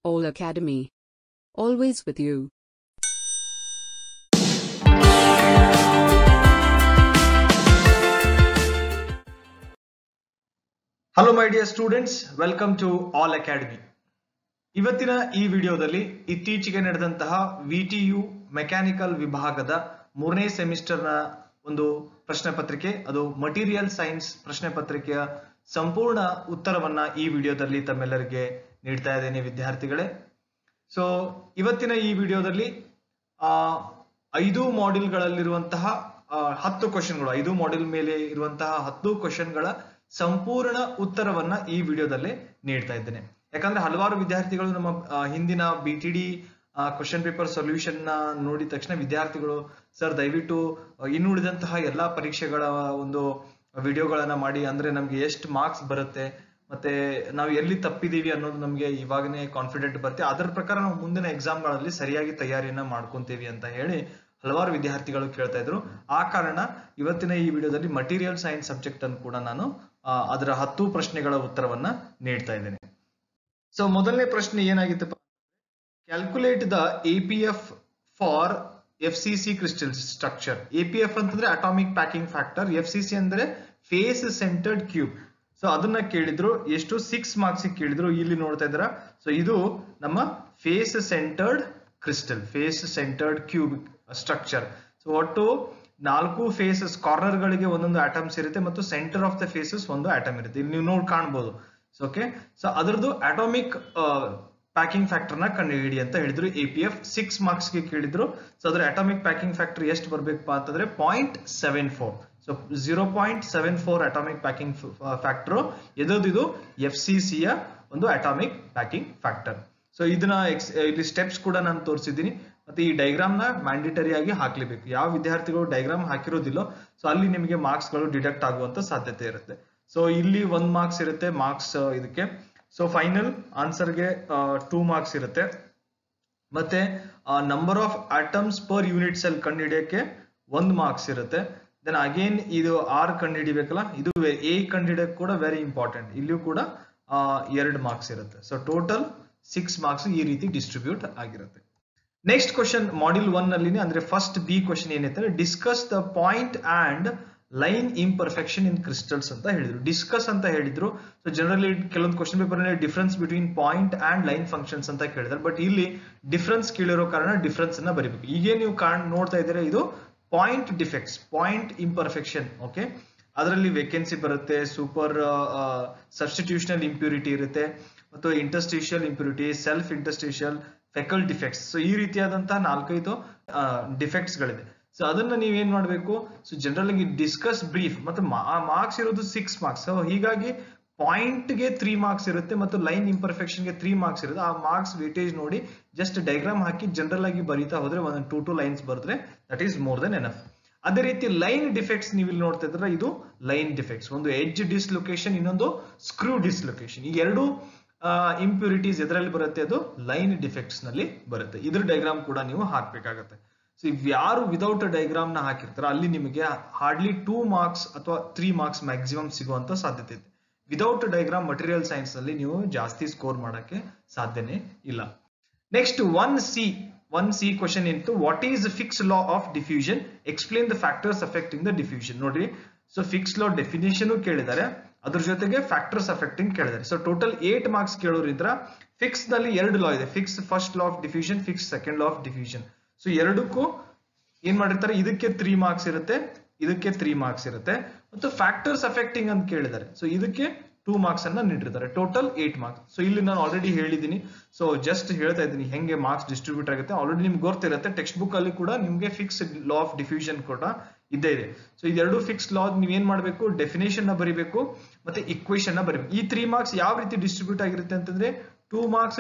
All Academy. Always with you. Hello my dear students, welcome to All Academy. ಇವತ್ತಿನ ಈ ವಿಡಿಯೋದಲ್ಲಿ ಇತ್ತೀಚೆಗೆ ನಡೆದಂತಹ VTU ಮೆಕ್ಯಾನಿಕಲ್ ವಿಭಾಗದ 3ನೇ ಸೆಮಿಸ್ಟರ್ನ ಒಂದು ಪ್ರಶ್ನೆ ಪತ್ರಿಕೆ, ಅದು ಮಟೀರಿಯಲ್ ಸೈನ್ಸ್ ಪ್ರಶ್ನೆ ಪತ್ರಿಕೆಯ ಸಂಪೂರ್ಣ ಉತ್ತರವನ್ನ ಈ ವಿಡಿಯೋದಲ್ಲಿ ತಮ್ಮೆಲ್ಲರಿಗೆ ನೀಡ್ತಾ ಇದ್ದೇನೆ ವಿದ್ಯಾರ್ಥಿಗಳೇ. ಸೊ ಇವತ್ತಿನ ಈ ವಿಡಿಯೋದಲ್ಲಿ 5 ಮಾಡ್ಯೂಲ್ಗಳಲ್ಲಿರುವಂತಹ 10 ಕ್ವೆಶ್ಚನ್ಗಳು, 5 ಮಾಡ್ಯೂಲ್ ಮೇಲೆ ಇರುವಂತಹ 10 ಕ್ವೆಶ್ಚನ್ಗಳ ಸಂಪೂರ್ಣ ಉತ್ತರವನ್ನ ಈ ವಿಡಿಯೋದಲ್ಲಿ ನೀಡ್ತಾ ಇದ್ದೇನೆ. ಯಾಕಂದ್ರೆ ಹಲವಾರು ವಿದ್ಯಾರ್ಥಿಗಳು ನಮ್ಮ ಹಿಂದಿನ BTD ಕ್ವೆಶ್ಚನ್ ಪೇಪರ್ ಸೊಲ್ಯೂಷನ್ ನ ನೋಡಿದ ತಕ್ಷಣ ವಿದ್ಯಾರ್ಥಿಗಳು ಸರ್ ದಯವಿಟ್ಟು ಇನ್ನುಳಿದಂತಹ ಎಲ್ಲಾ ಪರೀಕ್ಷೆಗಳ ಒಂದು ವಿಡಿಯೋಗಳನ್ನ ಮಾಡಿ, ಅಂದ್ರೆ ನಮ್ಗೆ ಎಷ್ಟು ಮಾರ್ಕ್ಸ್ ಬರುತ್ತೆ ಮತ್ತೆ ನಾವು ಎಲ್ಲಿ ತಪ್ಪಿದೀವಿ ಅನ್ನೋದು ನಮ್ಗೆ ಇವಾಗನೇ ಕಾನ್ಫಿಡೆಂಟ್ ಬರುತ್ತೆ, ಅದರ ಪ್ರಕಾರ ನಾವು ಮುಂದಿನ ಎಕ್ಸಾಮ್ಗಳಲ್ಲಿ ಸರಿಯಾಗಿ ತಯಾರಿಯನ್ನ ಮಾಡ್ಕೊಂತೀವಿ ಅಂತ ಹೇಳಿ ಹಲವಾರು ವಿದ್ಯಾರ್ಥಿಗಳು ಕೇಳ್ತಾ ಇದ್ರು. ಆ ಕಾರಣ ಇವತ್ತಿನ ಈ ವಿಡಿಯೋದಲ್ಲಿ ಮಟೀರಿಯಲ್ ಸೈನ್ಸ್ ಸಬ್ಜೆಕ್ಟ್ ಅನ್ನು ಕೂಡ ನಾನು ಅದರ 10 ಪ್ರಶ್ನೆಗಳ ಉತ್ತರವನ್ನ ನೀಡ್ತಾ ಇದ್ದೇನೆ. ಸೊ ಮೊದಲನೇ ಪ್ರಶ್ನೆ ಏನಾಗಿತ್ತಪ್ಪ, calculate the APF for FCC crystal structure. APF ಅಂತಂದ್ರೆ ಅಟಾಮಿಕ್ ಪ್ಯಾಕಿಂಗ್ ಫ್ಯಾಕ್ಟರ್, FCC ಅಂದ್ರೆ ಫೇಸ್ ಸೆಂಟರ್ಡ್ ಕ್ಯೂಬ್. ಸೊ ಅದನ್ನ ಕೇಳಿದ್ರು, ಎಷ್ಟು 6 ಮಾರ್ಕ್ಸ್ ಕೇಳಿದ್ರು. ಇಲ್ಲಿ ನೋಡ್ತಾ ಇದ್ದೀರಾ, ಸೊ ಇದು ನಮ್ಮ face centred crystal, face centred cube structure. So ಒಟ್ಟು 4 ಫೇಸಸ್, ಕಾರ್ನರ್ ಗಳಿಗೆ ಒಂದೊಂದು ಆಟಮ್ಸ್ ಇರುತ್ತೆ ಮತ್ತು ಸೆಂಟರ್ ಆಫ್ ದ ಫೇಸಸ್ ಒಂದು ಆಟಮ್ ಇರುತ್ತೆ. ಇಲ್ಲಿ ನೀವು ನೋಡಿ ಕಾಣಬಹುದು. ಓಕೆ, ಸೊ ಅದರದ್ದು ಅಟಾಮಿಕ್ ಪ್ಯಾಕಿಂಗ್ ಫ್ಯಾಕ್ಟರ್ ನ ಕಂಡುಹಿಡಿ ಅಂತ ಹೇಳಿದ್ರು. APF 6 ಮಾರ್ಕ್ಸ್ ಗೆ ಕೇಳಿದ್ರು. ಸೊ ಅದರ ಅಟಾಮಿಕ್ ಪ್ಯಾಕಿಂಗ್ ಫ್ಯಾಕ್ಟರ್ ಎಷ್ಟು ಬರ್ಬೇಕಪ್ಪ ಅಂತಂದ್ರೆ 0.74. ಸೊ 0.74 ಅಟಾಮಿಕ್ ಪ್ಯಾಕಿಂಗ್ ಫ್ಯಾಕ್ಟರ್ ಇದು FCC ಯ ಒಂದು ಅಟಾಮಿಕ್ ಪ್ಯಾಕಿಂಗ್ ಫ್ಯಾಕ್ಟರ್. ಸೊ ಇದನ್ನ ಇಲ್ಲಿ ಸ್ಟೆಪ್ಸ್ ಕೂಡ ನಾನು ತೋರಿಸಿದ್ದೀನಿ. ಮತ್ತೆ ಈ ಡೈಗ್ರಾಮ್ ನ ಮ್ಯಾಂಡೇಟರಿ ಆಗಿ ಹಾಕ್ಲೇಬೇಕು. ಯಾವ ವಿದ್ಯಾರ್ಥಿಗಳು ಡೈಗ್ರಾಮ್ ಹಾಕಿರೋದಿಲ್ಲೋ ಸೊ ಅಲ್ಲಿ ನಿಮಗೆ ಮಾರ್ಕ್ಸ್ ಗಳು ಡಿಡಕ್ಟ್ ಆಗುವಂತ ಸಾಧ್ಯತೆ ಇರುತ್ತೆ. ಸೊ ಇಲ್ಲಿ 1 ಮಾರ್ಕ್ಸ್ ಇರುತ್ತೆ ಮಾರ್ಕ್ಸ್ ಇದಕ್ಕೆ. ಸೊ ಫೈನಲ್ ಆನ್ಸರ್ಗೆ 2 ಮಾರ್ಕ್ಸ್ ಇರುತ್ತೆ. ಮತ್ತೆ number of atoms per unit cell ಕಂಡುಹಿಡಿಯಕ್ಕೆ 1 ಮಾರ್ಕ್ಸ್ ಇರುತ್ತೆ. ದೆನ್ ಅಗೇನ್ ಇದು R ಕಂಡುಹಿಡಿಬೇಕಲ್ಲ, ಇದು A ಕಂಡುಹಿಡಿಯಕ್ಕೆ ಕೂಡ ವೆರಿ ಇಂಪಾರ್ಟೆಂಟ್, ಇಲ್ಲಿಯೂ ಕೂಡ 2 ಮಾರ್ಕ್ಸ್ ಇರುತ್ತೆ. ಸೊ ಟೋಟಲ್ 6 ಮಾರ್ಕ್ಸ್ ಈ ರೀತಿ ಡಿಸ್ಟ್ರಿಬ್ಯೂಟ್ ಆಗಿರುತ್ತೆ. ನೆಕ್ಸ್ಟ್ ಕ್ವಶನ್ ಮಾಡ್ಯೂಲ್ 1 ನಲ್ಲಿ ಅಂದ್ರೆ ಫಸ್ಟ್ B ಕ್ವಶನ್ ಏನೈತೆ, discuss the point and line imperfection in crystals ಅಂತ ಹೇಳಿದ್ರು. ಡಿಸ್ಕಸ್ ಅಂತ ಹೇಳಿದ್ರು. ಸೊ ಜನರಲಿ ಕೆಲವೊಂದು ಕ್ವಶನ್ ಪೇಪರ್ ನಲ್ಲಿ difference between point and line functions ಅಂತ ಕೇಳಿದಾರೆ. ಬಟ್ ಇಲ್ಲಿ ಡಿಫರೆನ್ಸ್ ಕೇಳಿರೋ ಕಾರಣ ಡಿಫರೆನ್ಸ್ ಅನ್ನ ಬರೀಬೇಕು. ಈಗ ನೀವು ನೋಡ್ತಾ ಇದ್ದೀರಾ, ಇದು point defects, point imperfection. Okay, ಅದರಲ್ಲಿ ವೇಕೆನ್ಸಿ ಬರುತ್ತೆ, ಸೂಪರ್ ಸಬ್ಸ್ಟಿಟ್ಯೂಷನಲ್ ಇಂಪ್ಯೂರಿಟಿ ಇರುತ್ತೆ, ಮತ್ತು interstitial impurity, self interstitial, Frenkel defects. So ಈ ರೀತಿಯಾದಂತಹ 4-5 ಡಿಫೆಕ್ಟ್ಸ್ ಗಳಿದೆ. ಸೊ ಅದನ್ನ ನೀವೇನ್ ಮಾಡ್ಬೇಕು, ಸೊ ಜನರಲ್ ಆಗಿ ಡಿಸ್ಕಸ್ ಬ್ರೀಫ್, ಮತ್ತೆ ಮಾರ್ಕ್ಸ್ ಇರೋದು 6 ಮಾರ್ಕ್ಸ್. ಸೊ ಹೀಗಾಗಿ ಪಾಯಿಂಟ್ ಗೆ 3 ಮಾರ್ಕ್ಸ್ ಇರುತ್ತೆ ಮತ್ತು ಲೈನ್ ಇಂಪರ್ಫೆಕ್ಷನ್ ಗೆ 3 ಮಾರ್ಕ್ಸ್ ಇರುತ್ತೆ. ಆ ಮಾರ್ಕ್ಸ್ ವೇಟೇಜ್ ನೋಡಿ ಜಸ್ಟ್ ಡೈಗ್ರಾಮ್ ಹಾಕಿ ಜನರಲ್ ಆಗಿ ಬರೀತಾ ಹೋದ್ರೆ 1-2 ಲೈನ್ಸ್ ಬರೆದ್ರೆ that is more than enough. ಅದೇ ರೀತಿ ಲೈನ್ ಡಿಫೆಕ್ಟ್ಸ್ ನೀವು ಇಲ್ಲಿ ನೋಡ್ತಾ ಇದ್ರೆ, ಇದು ಲೈನ್ ಡಿಫೆಕ್ಟ್ಸ್, ಒಂದು ಎಡ್ಜ್ ಡಿಸ್ಲೊಕೇಶನ್, ಇನ್ನೊಂದು ಸ್ಕ್ರೂ ಡಿಸ್ಲೊಕೇಶನ್. ಈ 2 ಇಂಪ್ಯೂರಿಟೀಸ್ ಎದರಲ್ಲಿ ಬರುತ್ತೆ, ಅದು ಲೈನ್ ಡಿಫೆಕ್ಟ್ಸ್ ನಲ್ಲಿ ಬರುತ್ತೆ. ಇದ್ರ ಡೈಗ್ರಾಮ್ ಕೂಡ ನೀವು ಹಾಕ್ಬೇಕಾಗತ್ತೆ. ಸೊ ಯಾರು ವಿದೌಟ್ ಡೈಗ್ರಾಮ್ ನ ಹಾಕಿರ್ತಾರ ಅಲ್ಲಿ ನಿಮಗೆ ಹಾರ್ಡ್ಲಿ 2 ಮಾರ್ಕ್ಸ್ ಅಥವಾ 3 ಮಾರ್ಕ್ಸ್ ಮ್ಯಾಕ್ಸಿಮಮ್ ಸಿಗುವಂತ ಸಾಧ್ಯತೆ ಇದೆ. ವಿದೌಟ್ ಡೈಗ್ರಾಮ್ ಮಟೀರಿಯಲ್ ಸೈನ್ಸ್ ನಲ್ಲಿ ನೀವು ಜಾಸ್ತಿ ಸ್ಕೋರ್ ಮಾಡಕ್ಕೆ ಸಾಧ್ಯನೇ ಇಲ್ಲ. ನೆಕ್ಸ್ಟ್ 1C ಕ್ವಶನ್ ಇತ್ತು, what is Fick's law of diffusion, explain the factors affecting the diffusion. ನೋಡ್ರಿ, ಸೊ ಫಿಕ್ಸ್ ಲಾ ಡೆಫಿನೇಷನ್ ಕೇಳಿದ್ದಾರೆ, ಅದ್ರ ಜೊತೆಗೆ ಫ್ಯಾಕ್ಟರ್ಸ್ ಅಫೆಕ್ಟಿಂಗ್ ಕೇಳಿದ್ದಾರೆ. ಸೊ ಟೋಟಲ್ 8 ಮಾರ್ಕ್ಸ್ ಕೇಳೋರಿದ್ರ ಫಿಕ್ಸ್ ನಲ್ಲಿ 2 ಲಾ ಇದೆ, Fick's first law of diffusion, Fick's second law of diffusion. So ಎರಡಕ್ಕೂ ಏನ್ ಮಾಡಿರ್ತಾರೆ, ಇದಕ್ಕೆ 3 ಮಾರ್ಕ್ಸ್ ಇರುತ್ತೆ, ಇದಕ್ಕೆ 3 ಮಾರ್ಕ್ಸ್ ಇರುತ್ತೆ, ಮತ್ತು ಫ್ಯಾಕ್ಟರ್ಸ್ ಅಫೆಕ್ಟಿಂಗ್ ಅಂತ ಕೇಳಿದ್ದಾರೆ. ಸೊ ಇದಕ್ಕೆ 2 ಮಾರ್ಕ್ಸ್ ಅನ್ನ ನೀಡಿರ್ತಾರೆ, ಟೋಟಲ್ 8 ಮಾರ್ಕ್ಸ್. ಸೊ ಇಲ್ಲಿ ನಾನು ಆಲ್ರೆಡಿ ಹೇಳಿದ್ದೀನಿ, ಸೊ ಜಸ್ಟ್ ಹೇಳ್ತಾ ಇದ್ದೀನಿ ಹೆಂಗೆ ಮಾರ್ಕ್ಸ್ ಡಿಸ್ಟ್ರಿಬ್ಯೂಟ್ ಆಗುತ್ತೆ. ಆಲ್ರೆಡಿ ನಿಮ್ಗೆ ಗೊತ್ತಿರುತ್ತೆ, ಟೆಕ್ಸ್ಟ್ ಬುಕ್ ಅಲ್ಲಿ ಕೂಡ ನಿಮ್ಗೆ ಫಿಕ್ಸ್ ಲಾ ಆಫ್ ಡಿಫ್ಯೂಷನ್ ಕೂಡ ಇದ್ದೇ ಇದೆ. ಸೊ ಇದೆರಡು ಫಿಕ್ಸ್ ಲಾ ನೀವೇನ್ ಮಾಡ್ಬೇಕು, ಡೆಫಿನೇಷನ್ ನ ಬರಿಬೇಕು ಮತ್ತೆ ಇಕ್ವೇಶನ್ ನ ಬರಿಬೇಕು. ಈ 3 ಮಾರ್ಕ್ಸ್ ಯಾವ ರೀತಿ ಡಿಸ್ಟ್ರಿಬ್ಯೂಟ್ ಆಗಿರುತ್ತೆ ಅಂತಂದ್ರೆ 2 ಮಾರ್ಕ್ಸ್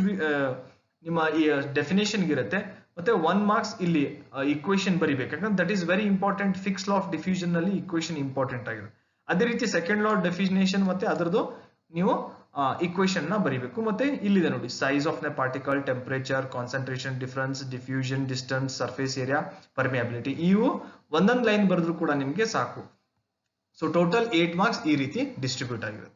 ನಿಮ್ಮ ಡೆಫಿನೇಷನ್ ಇರುತ್ತೆ, ಮತ್ತೆ 1 ಮಾರ್ಕ್ಸ್ ಇಲ್ಲಿ ಇಕ್ವೇಶನ್ ಬರಿಬೇಕು. ಯಾಕಂದ್ರೆ that is very important. Fick's law of diffusion ನಲ್ಲಿ ಇಕ್ವೇಶನ್ ಇಂಪಾರ್ಟೆಂಟ್ ಆಗಿರುತ್ತೆ. ಅದೇ ರೀತಿ ಸೆಕೆಂಡ್ ಲಾ ಡೆಫಿನೇಷನ್ ಮತ್ತೆ ಅದರದ್ದು ನೀವು ಇಕ್ವೇಶನ್ ನ ಬರಿಬೇಕು. ಮತ್ತೆ ಇಲ್ಲಿದೆ ನೋಡಿ, size of the particle, temperature, concentration difference, diffusion, distance, surface area, permeability, ಇವು ಒಂದೊಂದು ಲೈನ್ ಬರೆದ್ರು ಕೂಡ ನಿಮ್ಗೆ ಸಾಕು. ಸೊ ಟೋಟಲ್ 8 ಮಾರ್ಕ್ಸ್ ಈ ರೀತಿ ಡಿಸ್ಟ್ರಿಬ್ಯೂಟ್ ಆಗಿರುತ್ತೆ.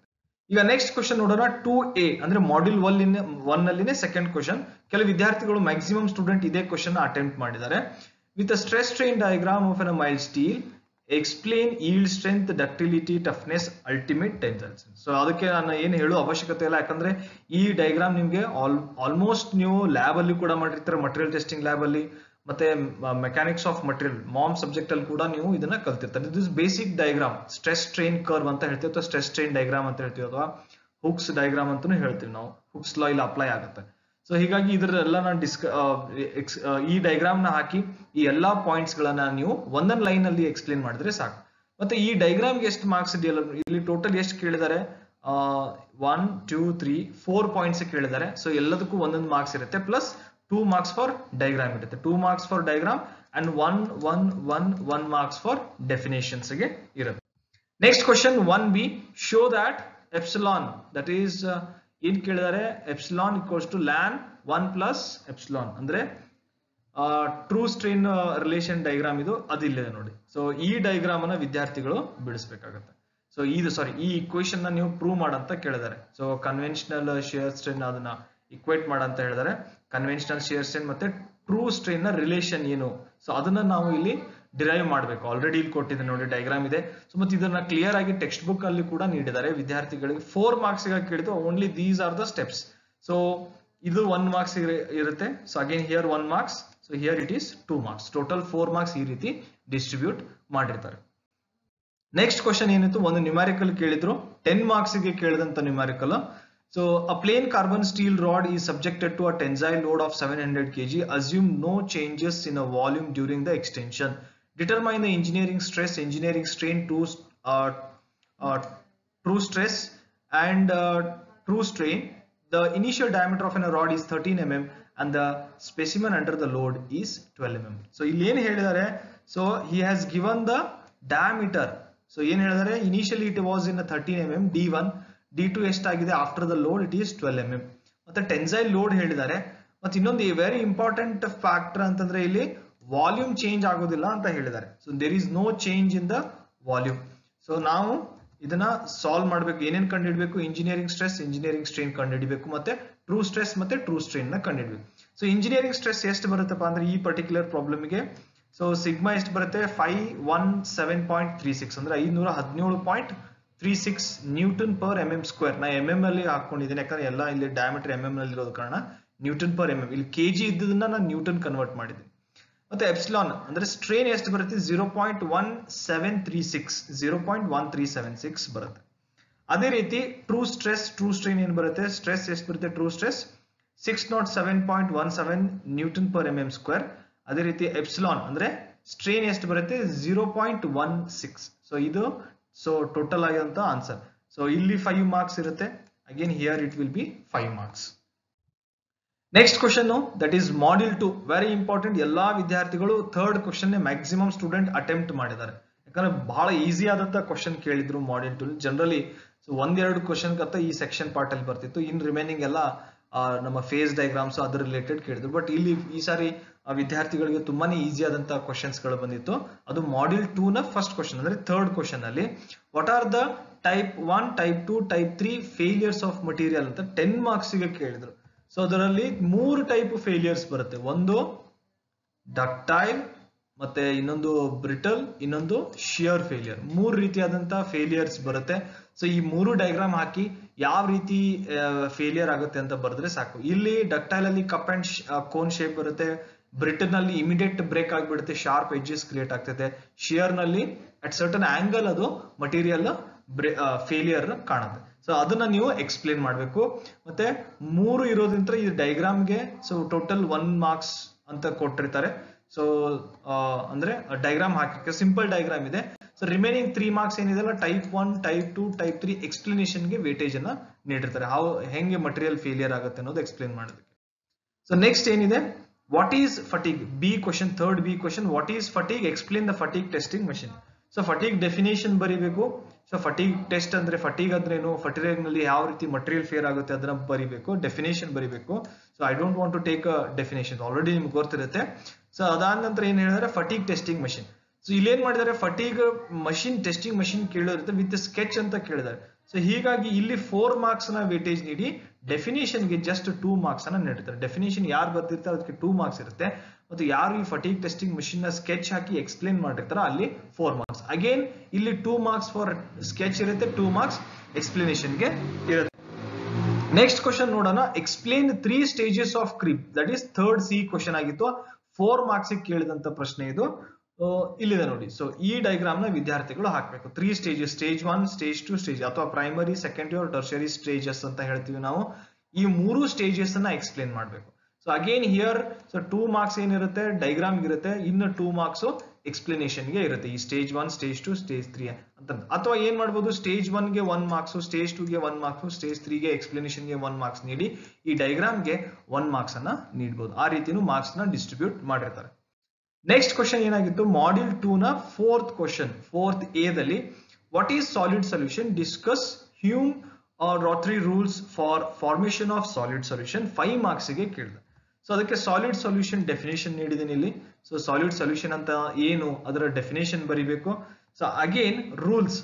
ಈಗ ನೆಕ್ಸ್ಟ್ ಕ್ವಶನ್ ನೋಡೋಣ 2A ಅಂದ್ರೆ ಮಾಡ್ಯೂಲ್ 1 ಅಲ್ಲಿನೇ ಸೆಕೆಂಡ್ ಕ್ವಶನ್. ಕೆಲವು ವಿದ್ಯಾರ್ಥಿಗಳು ಮ್ಯಾಕ್ಸಿಮಮ್ ಸ್ಟೂಡೆಂಟ್ ಇದೇ ಕ್ವಶನ್ ಅಟೆಂಪ್ಟ್ ಮಾಡಿದ್ದಾರೆ. With a stress strain diagram of an mild steel explain yield strength, ductility, toughness, ultimate tensile strength. So ಅದಕ್ಕೆ ನಾನು ಏನು ಹೇಳೋ ಅವಶ್ಯಕತೆ ಇಲ್ಲ, ಯಾಕಂದ್ರೆ ಈ ಡಯಾಗ್ರಾಮ್ ನಿಮ್ಗೆ ಆಲ್ಮೋಸ್ಟ್ ನೀವು ಲ್ಯಾಬ್ ಅಲ್ಲಿ ಕೂಡ ಮಾಡಿರ್ತಾರೆ, ಮಟೀರಿಯಲ್ ಟೆಸ್ಟಿಂಗ್ ಲ್ಯಾಬ್ ಅಲ್ಲಿ, ಮತ್ತೆ mechanics of material ma'am subject ಅಲ್ಲಿ ಕೂಡ ನೀವು ಇದನ್ನ ಕಲ್ತಿರ್ತಾರೆ. This basic diagram, stress strain curve ಅಂತ ಹೇಳ್ತೀವಿ, ಅಥವಾ ಸ್ಟ್ರೆಸ್ ಸ್ಟ್ರೈನ್ ಡಯಾಗ್ರಾಮ್ ಅಂತ ಹೇಳ್ತೀವಿ, ಅಥವಾ ಹುಕ್ಸ್ ಡಯಾಗ್ರಾಮ್ ಅಂತಾನು ಹೇಳ್ತೀವಿ ನಾವು. ಹುಕ್ಸ್ ಲಾ ಇಲ್ಲಿ ಅಪ್ಲೈ ಆಗುತ್ತೆ. ಸೊ ಹೀಗಾಗಿ ಇದರೆಲ್ಲ ನಾನು ಈ ಡಯಾಗ್ರಾಮ್ ನ ಹಾಕಿ ಈ ಎಲ್ಲಾ ಪಾಯಿಂಟ್ಸ್ ಗಳನ್ನ ನೀವು ಒಂದೊಂದು ಲೈನ್ ಅಲ್ಲಿ ಎಕ್ಸ್ಪ್ಲೇನ್ ಮಾಡಿದ್ರೆ ಸಾಕು. ಮತ್ತೆ ಈ ಡಯಾಗ್ರಾಮ್ಗೆ ಎಷ್ಟು ಮಾರ್ಕ್ಸ್ ಇದೆಯಲ್ಲ, ಇಲ್ಲಿ ಟೋಟಲ್ ಎಷ್ಟು ಕೇಳಿದ್ದಾರೆ, 1 2 3 4 ಪಾಯಿಂಟ್ಸ್ ಕೇಳಿದ್ದಾರೆ. ಸೊ ಎಲ್ಲದಕ್ಕೂ ಒಂದೊಂದು ಮಾರ್ಕ್ಸ್ ಇರುತ್ತೆ, ಪ್ಲಸ್ 2 marks ಫಾರ್ ಡಯಾಗ್ರಾಮ್ ಇರುತ್ತೆ. 2 marks for diagram and 1 marks for definitions ಗೆ ಇರುತ್ತೆ. Next question 1B, show that epsilon, that is ಏನ್ ಕೇಳಿದ್ದಾರೆ, epsilon equals to ln 1 plus epsilon, ಅಂದ್ರೆ ಟ್ರೂ ಸ್ಟ್ರೈನ್ ರಿಲೇಷನ್ ಡಯಾಗ್ರಾಮ್ ಇದು, ಅದಿಲ್ಲಿದೆ ನೋಡಿ. ಸೊ ಈ ಡಯಾಗ್ರಾಮ್ ಅನ್ನ ವಿದ್ಯಾರ್ಥಿಗಳು ಬಿಡಿಸಬೇಕಾಗುತ್ತೆ. ಸೊ ಈ ಇಕ್ವೇಶನ್ ನ ನೀವು ಪ್ರೂವ್ ಮಾಡಂತ ಕೇಳಿದ್ದಾರೆ. ಸೊ ಕನ್ವೆನ್ಷನಲ್ ಶಿಯರ್ ಸ್ಟ್ರೈನ್ ಅದನ್ನ ಇಕ್ವೇಟ್ ಮಾಡಂತ ಹೇಳಿದ್ದಾರೆ. ಕನ್ವೆನ್ಷನಲ್ ಶಿಯರ್ ಸ್ಟ್ರೈನ್ ಮತ್ತೆ ಟ್ರೂ ಸ್ಟ್ರೈನ್ ನ ರಿಲೇಷನ್ ಏನು, ಸೊ ಅದನ್ನ ನಾವು ಇಲ್ಲಿ ಡಿರೈವ್ ಮಾಡಬೇಕು. ಆಲ್ರೆಡಿ ಇಲ್ಲಿ ಕೊಟ್ಟಿದೆ ನೋಡಿ, ಡಯಾಗ್ರಾಮ್ ಇದೆ. ಸೊ ಮತ್ತೆ ಇದನ್ನ ಕ್ಲಿಯರ್ ಆಗಿ ಟೆಕ್ಸ್ಟ್ ಬುಕ್ ಅಲ್ಲಿ ಕೂಡ ನೀಡಿದ್ದಾರೆ ವಿದ್ಯಾರ್ಥಿಗಳಿಗೆ. 4 marks ಗೆ ಕೇಳಿದ್ರು, only these are the steps. So ಇದು 1 marks ಇರುತ್ತೆ. So again here 1 marks, so here it is 2 marks. Total 4 marks ಈ ರೀತಿ ಡಿಸ್ಟ್ರಿಬ್ಯೂಟ್ ಮಾಡಿರ್ತಾರೆ. ನೆಕ್ಸ್ಟ್ ಕ್ವಶನ್ ಏನಿತ್ತು, ಒಂದು ನ್ಯೂಮ್ಯಾರಿಕಲ್ ಕೇಳಿದ್ರು, 10 marks ಗೆ ಕೇಳಿದಂತ numerical. So a plain carbon steel rod is subjected to a tensile load of 700 kg. Assume no changes in a volume during the extension. Determine the engineering stress, engineering strain, true stress and true strain. The initial diameter of a rod is 13 mm and the specimen under the load is 12 mm. So ಇಲ್ಲಿ ಏನು ಹೇಳಿದ್ದಾರೆ, so he has given the diameter. So ಏನು ಹೇಳಿದ್ದಾರೆ, initially it was in a 13 mm D1, D2 ಎಷ್ಟಾಗಿದೆ after the load, it is 12 mm. ಮತ್ತೆ tensile load ಹೇಳಿದ್ದಾರೆ. ಮತ್ತೆ ಇನ್ನೊಂದು ವೆರಿ ಇಂಪಾರ್ಟೆಂಟ್ ಫ್ಯಾಕ್ಟರ್ ಅಂತಂದ್ರೆ ಇಲ್ಲಿ ವಾಲ್ಯೂಮ್ ಚೇಂಜ್ ಆಗೋದಿಲ್ಲ ಅಂತ ಹೇಳಿದ್ದಾರೆ. So there is no change in the volume. So ನಾವು ಇದನ್ನ ಸಾಲ್ವ್ ಮಾಡ್ಬೇಕು. ಏನೇನ್ ಕಂಡುಹಿಡಬೇಕು, ಇಂಜಿನಿಯರಿಂಗ್ ಸ್ಟ್ರೆಸ್, ಇಂಜಿನಿಯರಿಂಗ್ ಸ್ಟ್ರೈನ್ ಕಂಡುಹಿಡಬೇಕು, ಮತ್ತೆ ಟ್ರೂ ಸ್ಟ್ರೆಸ್ ಮತ್ತೆ ಟ್ರೂ ಸ್ಟ್ರೈನ್ ನ ಕಂಡುಹಿಡಬೇಕು. ಸೊ ಇಂಜಿನಿಯರಿಂಗ್ ಸ್ಟ್ರೆಸ್ ಎಷ್ಟು ಬರುತ್ತಪ್ಪ ಅಂದ್ರೆ ಈ ಪರ್ಟಿಕ್ಯುಲರ್ ಪ್ರಾಬ್ಲಮ್ಗೆ, ಸೊ ಸಿಗ್ಮಾ ಎಷ್ಟು ಬರುತ್ತೆ, 517.36 ಅಂದ್ರೆ 517.36 ನ್ಯೂಟನ್ ಪರ್ mm ಸ್ಕ್ವೇರ್. ನಾ mm ಅಲ್ಲಿ ಹಾಕೊಂಡಿದ್ದೀನಿ, ಯಾಕಂದ್ರೆ ಎಲ್ಲ ಇಲ್ಲಿ ಡಯಾಮೀಟರ್ mm ನಲ್ಲಿ ಇರೋದ ಕಾರಣ ನ್ಯೂಟನ್ ಪರ್ mm. ಇಲ್ಲಿ ಕೆಜಿ ಇದ್ದದನ್ನ ನಾನು ನ್ಯೂಟನ್ ಕನ್ವರ್ಟ್ ಮಾಡಿದ್ದೀನಿ. ಮತ್ತೆ ಎಪ್ಸಿಲಾನ್ ಅಂದ್ರೆ ಸ್ಟ್ರೈನ್ ಎಷ್ಟು ಬರುತ್ತೆ, 0.1376 ಬರುತ್ತೆ. ಅದೇ ರೀತಿ ಟ್ರೂ ಸ್ಟ್ರೆಸ್, ಟ್ರೂ ಸ್ಟ್ರೈನ್ ಏನ್ ಬರುತ್ತೆ, ಸ್ಟ್ರೆಸ್ ಎಷ್ಟು ಬರುತ್ತೆ, true stress 607.17 newton per mm square. ಅದೇ ರೀತಿ ಎಪ್ಸಿಲಾನ್ ಅಂದ್ರೆ ಸ್ಟ್ರೈನ್ ಎಷ್ಟು ಬರುತ್ತೆ, 0.16. ಸೊ ಇದು ಟೋಟಲ್ ಆಗಿರುವಂತ ಆನ್ಸರ್. ಸೊ ಇಲ್ಲಿ 5 marks ಇರುತ್ತೆ. Again here it will be 5 marks. Next question, that is module 2, very important. ಎಲ್ಲಾ ವಿದ್ಯಾರ್ಥಿಗಳು third question maximum student attempt ಮಾಡಿದ್ದಾರೆ, ಯಾಕಂದ್ರೆ ಬಹಳ ಈಸಿ ಆದಂತ ಕ್ವಶನ್ ಕೇಳಿದ್ರು ಮಾಡ್ಯೂಲ್ 2. ಜನರಲಿ ಸೊ 1-2 ಕ್ವಶನ್ ಅಂತ ಈ ಸೆಕ್ಷನ್ ಪಾರ್ಟ್ ಅಲ್ಲಿ ಬರ್ತಿತ್ತು. ಇನ್ ರಿಮೈನಿಂಗ್ ಎಲ್ಲ ನಮ್ಮ ಫೇಸ್ ಡಯಾಗ್ರಾಮ್ಸ್ ಅದ್ರ ರಿಲೇಟೆಡ್ ಕೇಳಿದ್ರು. ಬಟ್ ಇಲ್ಲಿ ಈ ಸಾರಿ ವಿದ್ಯಾರ್ಥಿಗಳಿಗೆ ತುಂಬಾನೇ ಈಸಿ ಆದಂತ ಕ್ವಶನ್ಸ್ ಗಳು ಬಂದಿತ್ತು. ಅದು ಮಾಡ್ಯೂಲ್ 2 ನ ಫಸ್ಟ್ ಕ್ವಶನ್ ಅಂದ್ರೆ ಥರ್ಡ್ ಕ್ವಶನ್ ಅಲ್ಲಿ, what are the type 1, type 2, type 3 failures of material ಅಂತ 10 marks ಗೆ ಕೇಳಿದ್ರು. ಸೊ ಅದರಲ್ಲಿ 3 ಟೈಪ್ ಫೇಲಿಯರ್ಸ್ ಬರುತ್ತೆ. ಒಂದು ಡಕ್ಟೈಲ್, ಮತ್ತೆ ಇನ್ನೊಂದು ಬ್ರಿಟಲ್, ಇನ್ನೊಂದು ಶಿಯರ್ ಫೇಲಿಯರ್. 3 ರೀತಿಯಾದಂತ ಫೇಲಿಯರ್ಸ್ ಬರುತ್ತೆ. ಸೊ ಈ 3 ಡಯಾಗ್ರಾಮ್ ಹಾಕಿ ಯಾವ ರೀತಿ ಫೇಲಿಯರ್ ಆಗುತ್ತೆ ಅಂತ ಬರೆದ್ರೆ ಸಾಕು. ಇಲ್ಲಿ ಡಕ್ಟೈಲ್ ಅಲ್ಲಿ ಕಪ್ ಅಂಡ್ ಕೋನ್ ಶೇಪ್ ಬರುತ್ತೆ. ಬ್ರಿಟನ್ ನಲ್ಲಿ ಇಮಿಡಿಯೇಟ್ ಬ್ರೇಕ್ ಆಗಿಬಿಡುತ್ತೆ, ಶಾರ್ಪ್ ಎಡ್ಜಸ್ ಕ್ರಿಯೇಟ್ ಆಗ್ತದೆ. ಶಿಯರ್ ನಲ್ಲಿ ಅಟ್ ಸರ್ಟನ್ ಆಂಗಲ್ ಅದು ಮಟೀರಿಯಲ್ ಫೇಲಿಯರ್ ಕಾಣುತ್ತೆ. ಸೊ ಅದನ್ನ ನೀವು ಎಕ್ಸ್ಪ್ಲೇನ್ ಮಾಡಬೇಕು. ಮತ್ತೆ 3 ಇರೋದ್ರಿಂದ ಈ ಡಯಾಗ್ರಾಮ್ಗೆ ಸೊ ಟೋಟಲ್ 1 marks ಅಂತ ಕೊಟ್ಟಿರ್ತಾರೆ. ಸೊ ಅಂದ್ರೆ ಡಯಾಗ್ರಾಮ್ ಹಾಕಿ ಸಿಂಪಲ್ ಡಯಾಗ್ರಾಮ್ ಇದೆ. ಸೊ ರಿಮೈನಿಂಗ್ 3 marks ಏನಿದೆಲ್ಲ ಟೈಪ್ 1, ಟೈಪ್ 2, ಟೈಪ್ 3 ಎಕ್ಸ್ಪ್ಲನೇಷನ್ ಗೆ ವೇಟೇಜ್ ಅನ್ನ ನೀಡಿರ್ತಾರೆ. ಹೆಂಗೆ ಮಟೀರಿಯಲ್ ಫೇಲಿಯರ್ ಆಗುತ್ತೆ ಅನ್ನೋದು ಎಕ್ಸ್ಪ್ಲೇನ್ ಮಾಡೋದಕ್ಕೆ. ಸೊ ನೆಕ್ಸ್ಟ್ ಏನಿದೆ, what is fatigue, B question, third B question, what is fatigue, explain the fatigue testing machine. So fatigue definition ಬರೀಬೇಕು. ಸೊ ಫಟಿಗ್ ಟೆಸ್ಟ್ ಅಂದ್ರೆ, ಫಟಿಗ್ ಅಂದ್ರೇನು, ಫಟಿಗ್ ನಲ್ಲಿ ಯಾವ ರೀತಿ ಮಟೀರಿಯಲ್ ಫೇರ್ ಆಗುತ್ತೆ ಅದನ್ನ ಬರೀಬೇಕು, ಡೆಫಿನೇಷನ್ ಬರೀಬೇಕು. So I don't want to take a definition, already ನಿಮ್ಗೆ ಗೊತ್ತಿರುತ್ತೆ. ಸೊ ಅದಾದ ನಂತರ ಏನ್ ಹೇಳಿದ್ರೆ, ಫಟಿಗ್ ಟೆಸ್ಟಿಂಗ್ ಮಷಿನ್. ಸೊ ಇಲ್ಲೇನ್ ಮಾಡಿದ್ದಾರೆ, ಫಟಿಗ್ ಮಷಿನ್ ಟೆಸ್ಟಿಂಗ್ ಮಷಿನ್ ಕೇಳಿರುತ್ತೆ ವಿತ್ ಸ್ಕೆಚ್ ಅಂತ ಕೇಳಿದ್ದಾರೆ. ಸೊ ಹೀಗಾಗಿ ಇಲ್ಲಿ 4 ಮಾರ್ಕ್ಸ್ ನ ವೇಟೇಜ್ ನೀಡಿ ಡೆಫಿನೇಷನ್ ಗೆ ಜಸ್ಟ್ 2 ಮಾರ್ಕ್ಸ್ ಅನ್ನ ನೀಡ್ತಾರೆ. ಡೆಫಿನೇಷನ್ ಯಾರು ಬರ್ದಿರ್ತಾರೆ ಅದಕ್ಕೆ 2 ಮಾರ್ಕ್ಸ್ ಇರುತ್ತೆ, ಮತ್ತು ಯಾರು ಈ ಫಟಿಗ್ ಟೆಸ್ಟಿಂಗ್ ಮಷಿನ್ ನ ಸ್ಕೆಚ್ ಹಾಕಿ ಎಕ್ಸ್ಪ್ಲೇನ್ ಮಾಡಿರ್ತಾರೋ ಅಲ್ಲಿ 4 ಮಾರ್ಕ್ಸ್. ಅಗೇನ್ ಇಲ್ಲಿ 2 ಮಾರ್ಕ್ಸ್ ಫಾರ್ ಸ್ಕೆಚ್ ಇರುತ್ತೆ, 2 ಮಾರ್ಕ್ಸ್ ಎಕ್ಸ್ಪ್ಲನೇಷನ್ ಗೆ ಇರುತ್ತೆ. ನೆಕ್ಸ್ಟ್ ಕ್ವಶನ್ ನೋಡೋಣ. Explain 3 stages of creep, that is third C question ಆಗಿತ್ತು. 4 ಮಾರ್ಕ್ಸ್ ಕೇಳಿದಂತ ಪ್ರಶ್ನೆ ಇದು. ಇಲ್ಲಿದೆ ನೋಡಿ. ಸೊ ಈ ಡಯಾಗ್ರಾಮ್ ನ ವಿದ್ಯಾರ್ಥಿಗಳು ಹಾಕಬೇಕು. 3 ಸ್ಟೇಜಸ್, ಸ್ಟೇಜ್ 1, ಸ್ಟೇಜ್ 2 ಸ್ಟೇಜ್, ಅಥವಾ primary, secondary or tertiary stages ಅಂತ ಹೇಳ್ತೀವಿ ನಾವು. ಈ 3 ಸ್ಟೇಜಸ್ ಅನ್ನ ಎಕ್ಸ್ಪ್ಲೇನ್ ಮಾಡಬೇಕು. So again here, so 2 marks ಏನಿರುತ್ತೆ ಡಯಾಗ್ರಾಮ್ ಇರುತ್ತೆ, ಇನ್ನು 2 ಮಾರ್ಕ್ಸ್ ಎಕ್ಸ್ಪ್ಲನೇಷನ್ ಗೆ ಇರುತ್ತೆ. ಈ ಸ್ಟೇಜ್ 1, ಸ್ಟೇಜ್ 2, ಸ್ಟೇಜ್ 3 ಅಂತ. ಅಥವಾ ಏನ್ ಮಾಡಬಹುದು, ಸ್ಟೇಜ್ 1 ಗೆ 1 ಮಾರ್ಕ್ಸ್, ಸ್ಟೇಜ್ 2 ಗೆ 1 ಮಾರ್ಕ್ಸ್, ಸ್ಟೇಜ್ 3 ಗೆ ಎಕ್ಸ್ಪ್ಲನೇಷನ್ ಗೆ 1 ಮಾರ್ಕ್ಸ್ ನೀಡಿ ಈ ಡಯಾಗ್ರಾಮ್ ಗೆ 1 ಮಾರ್ಕ್ಸ್ ಅನ್ನ ನೀಡಬಹುದು. ಆ ರೀತಿನೂ ಮಾರ್ಕ್ಸ್ ನ ಡಿಸ್ಟ್ರಿಬ್ಯೂಟ್ ಮಾಡಿರ್ತಾರೆ. ನೆಕ್ಸ್ಟ್ ಕ್ವಶನ್ ಏನಾಗಿತ್ತು, ಮಾಡ್ಯೂಲ್ 2 ನ 4th ಕ್ವಶನ್, 4th ಎ ದಲ್ಲಿ what is solid solution, discuss Hume Rothery rules for formation of solid solution. 5 marks ಗೆ ಕೇಳಿದೆ. ಸೊ ಅದಕ್ಕೆ ಸಾಲಿಡ್ ಸೊಲ್ಯೂಷನ್ ಡೆಫಿನೇಷನ್ ನೀಡಿದ್ದೀನಿ ಇಲ್ಲಿ. ಸೊ ಸಾಲಿಡ್ ಸೊಲ್ಯೂಷನ್ ಅಂತ ಏನು, ಅದರ ಡೆಫಿನೇಷನ್ ಬರಿಬೇಕು. ಸೊ ಅಗೇನ್ ರೂಲ್ಸ್,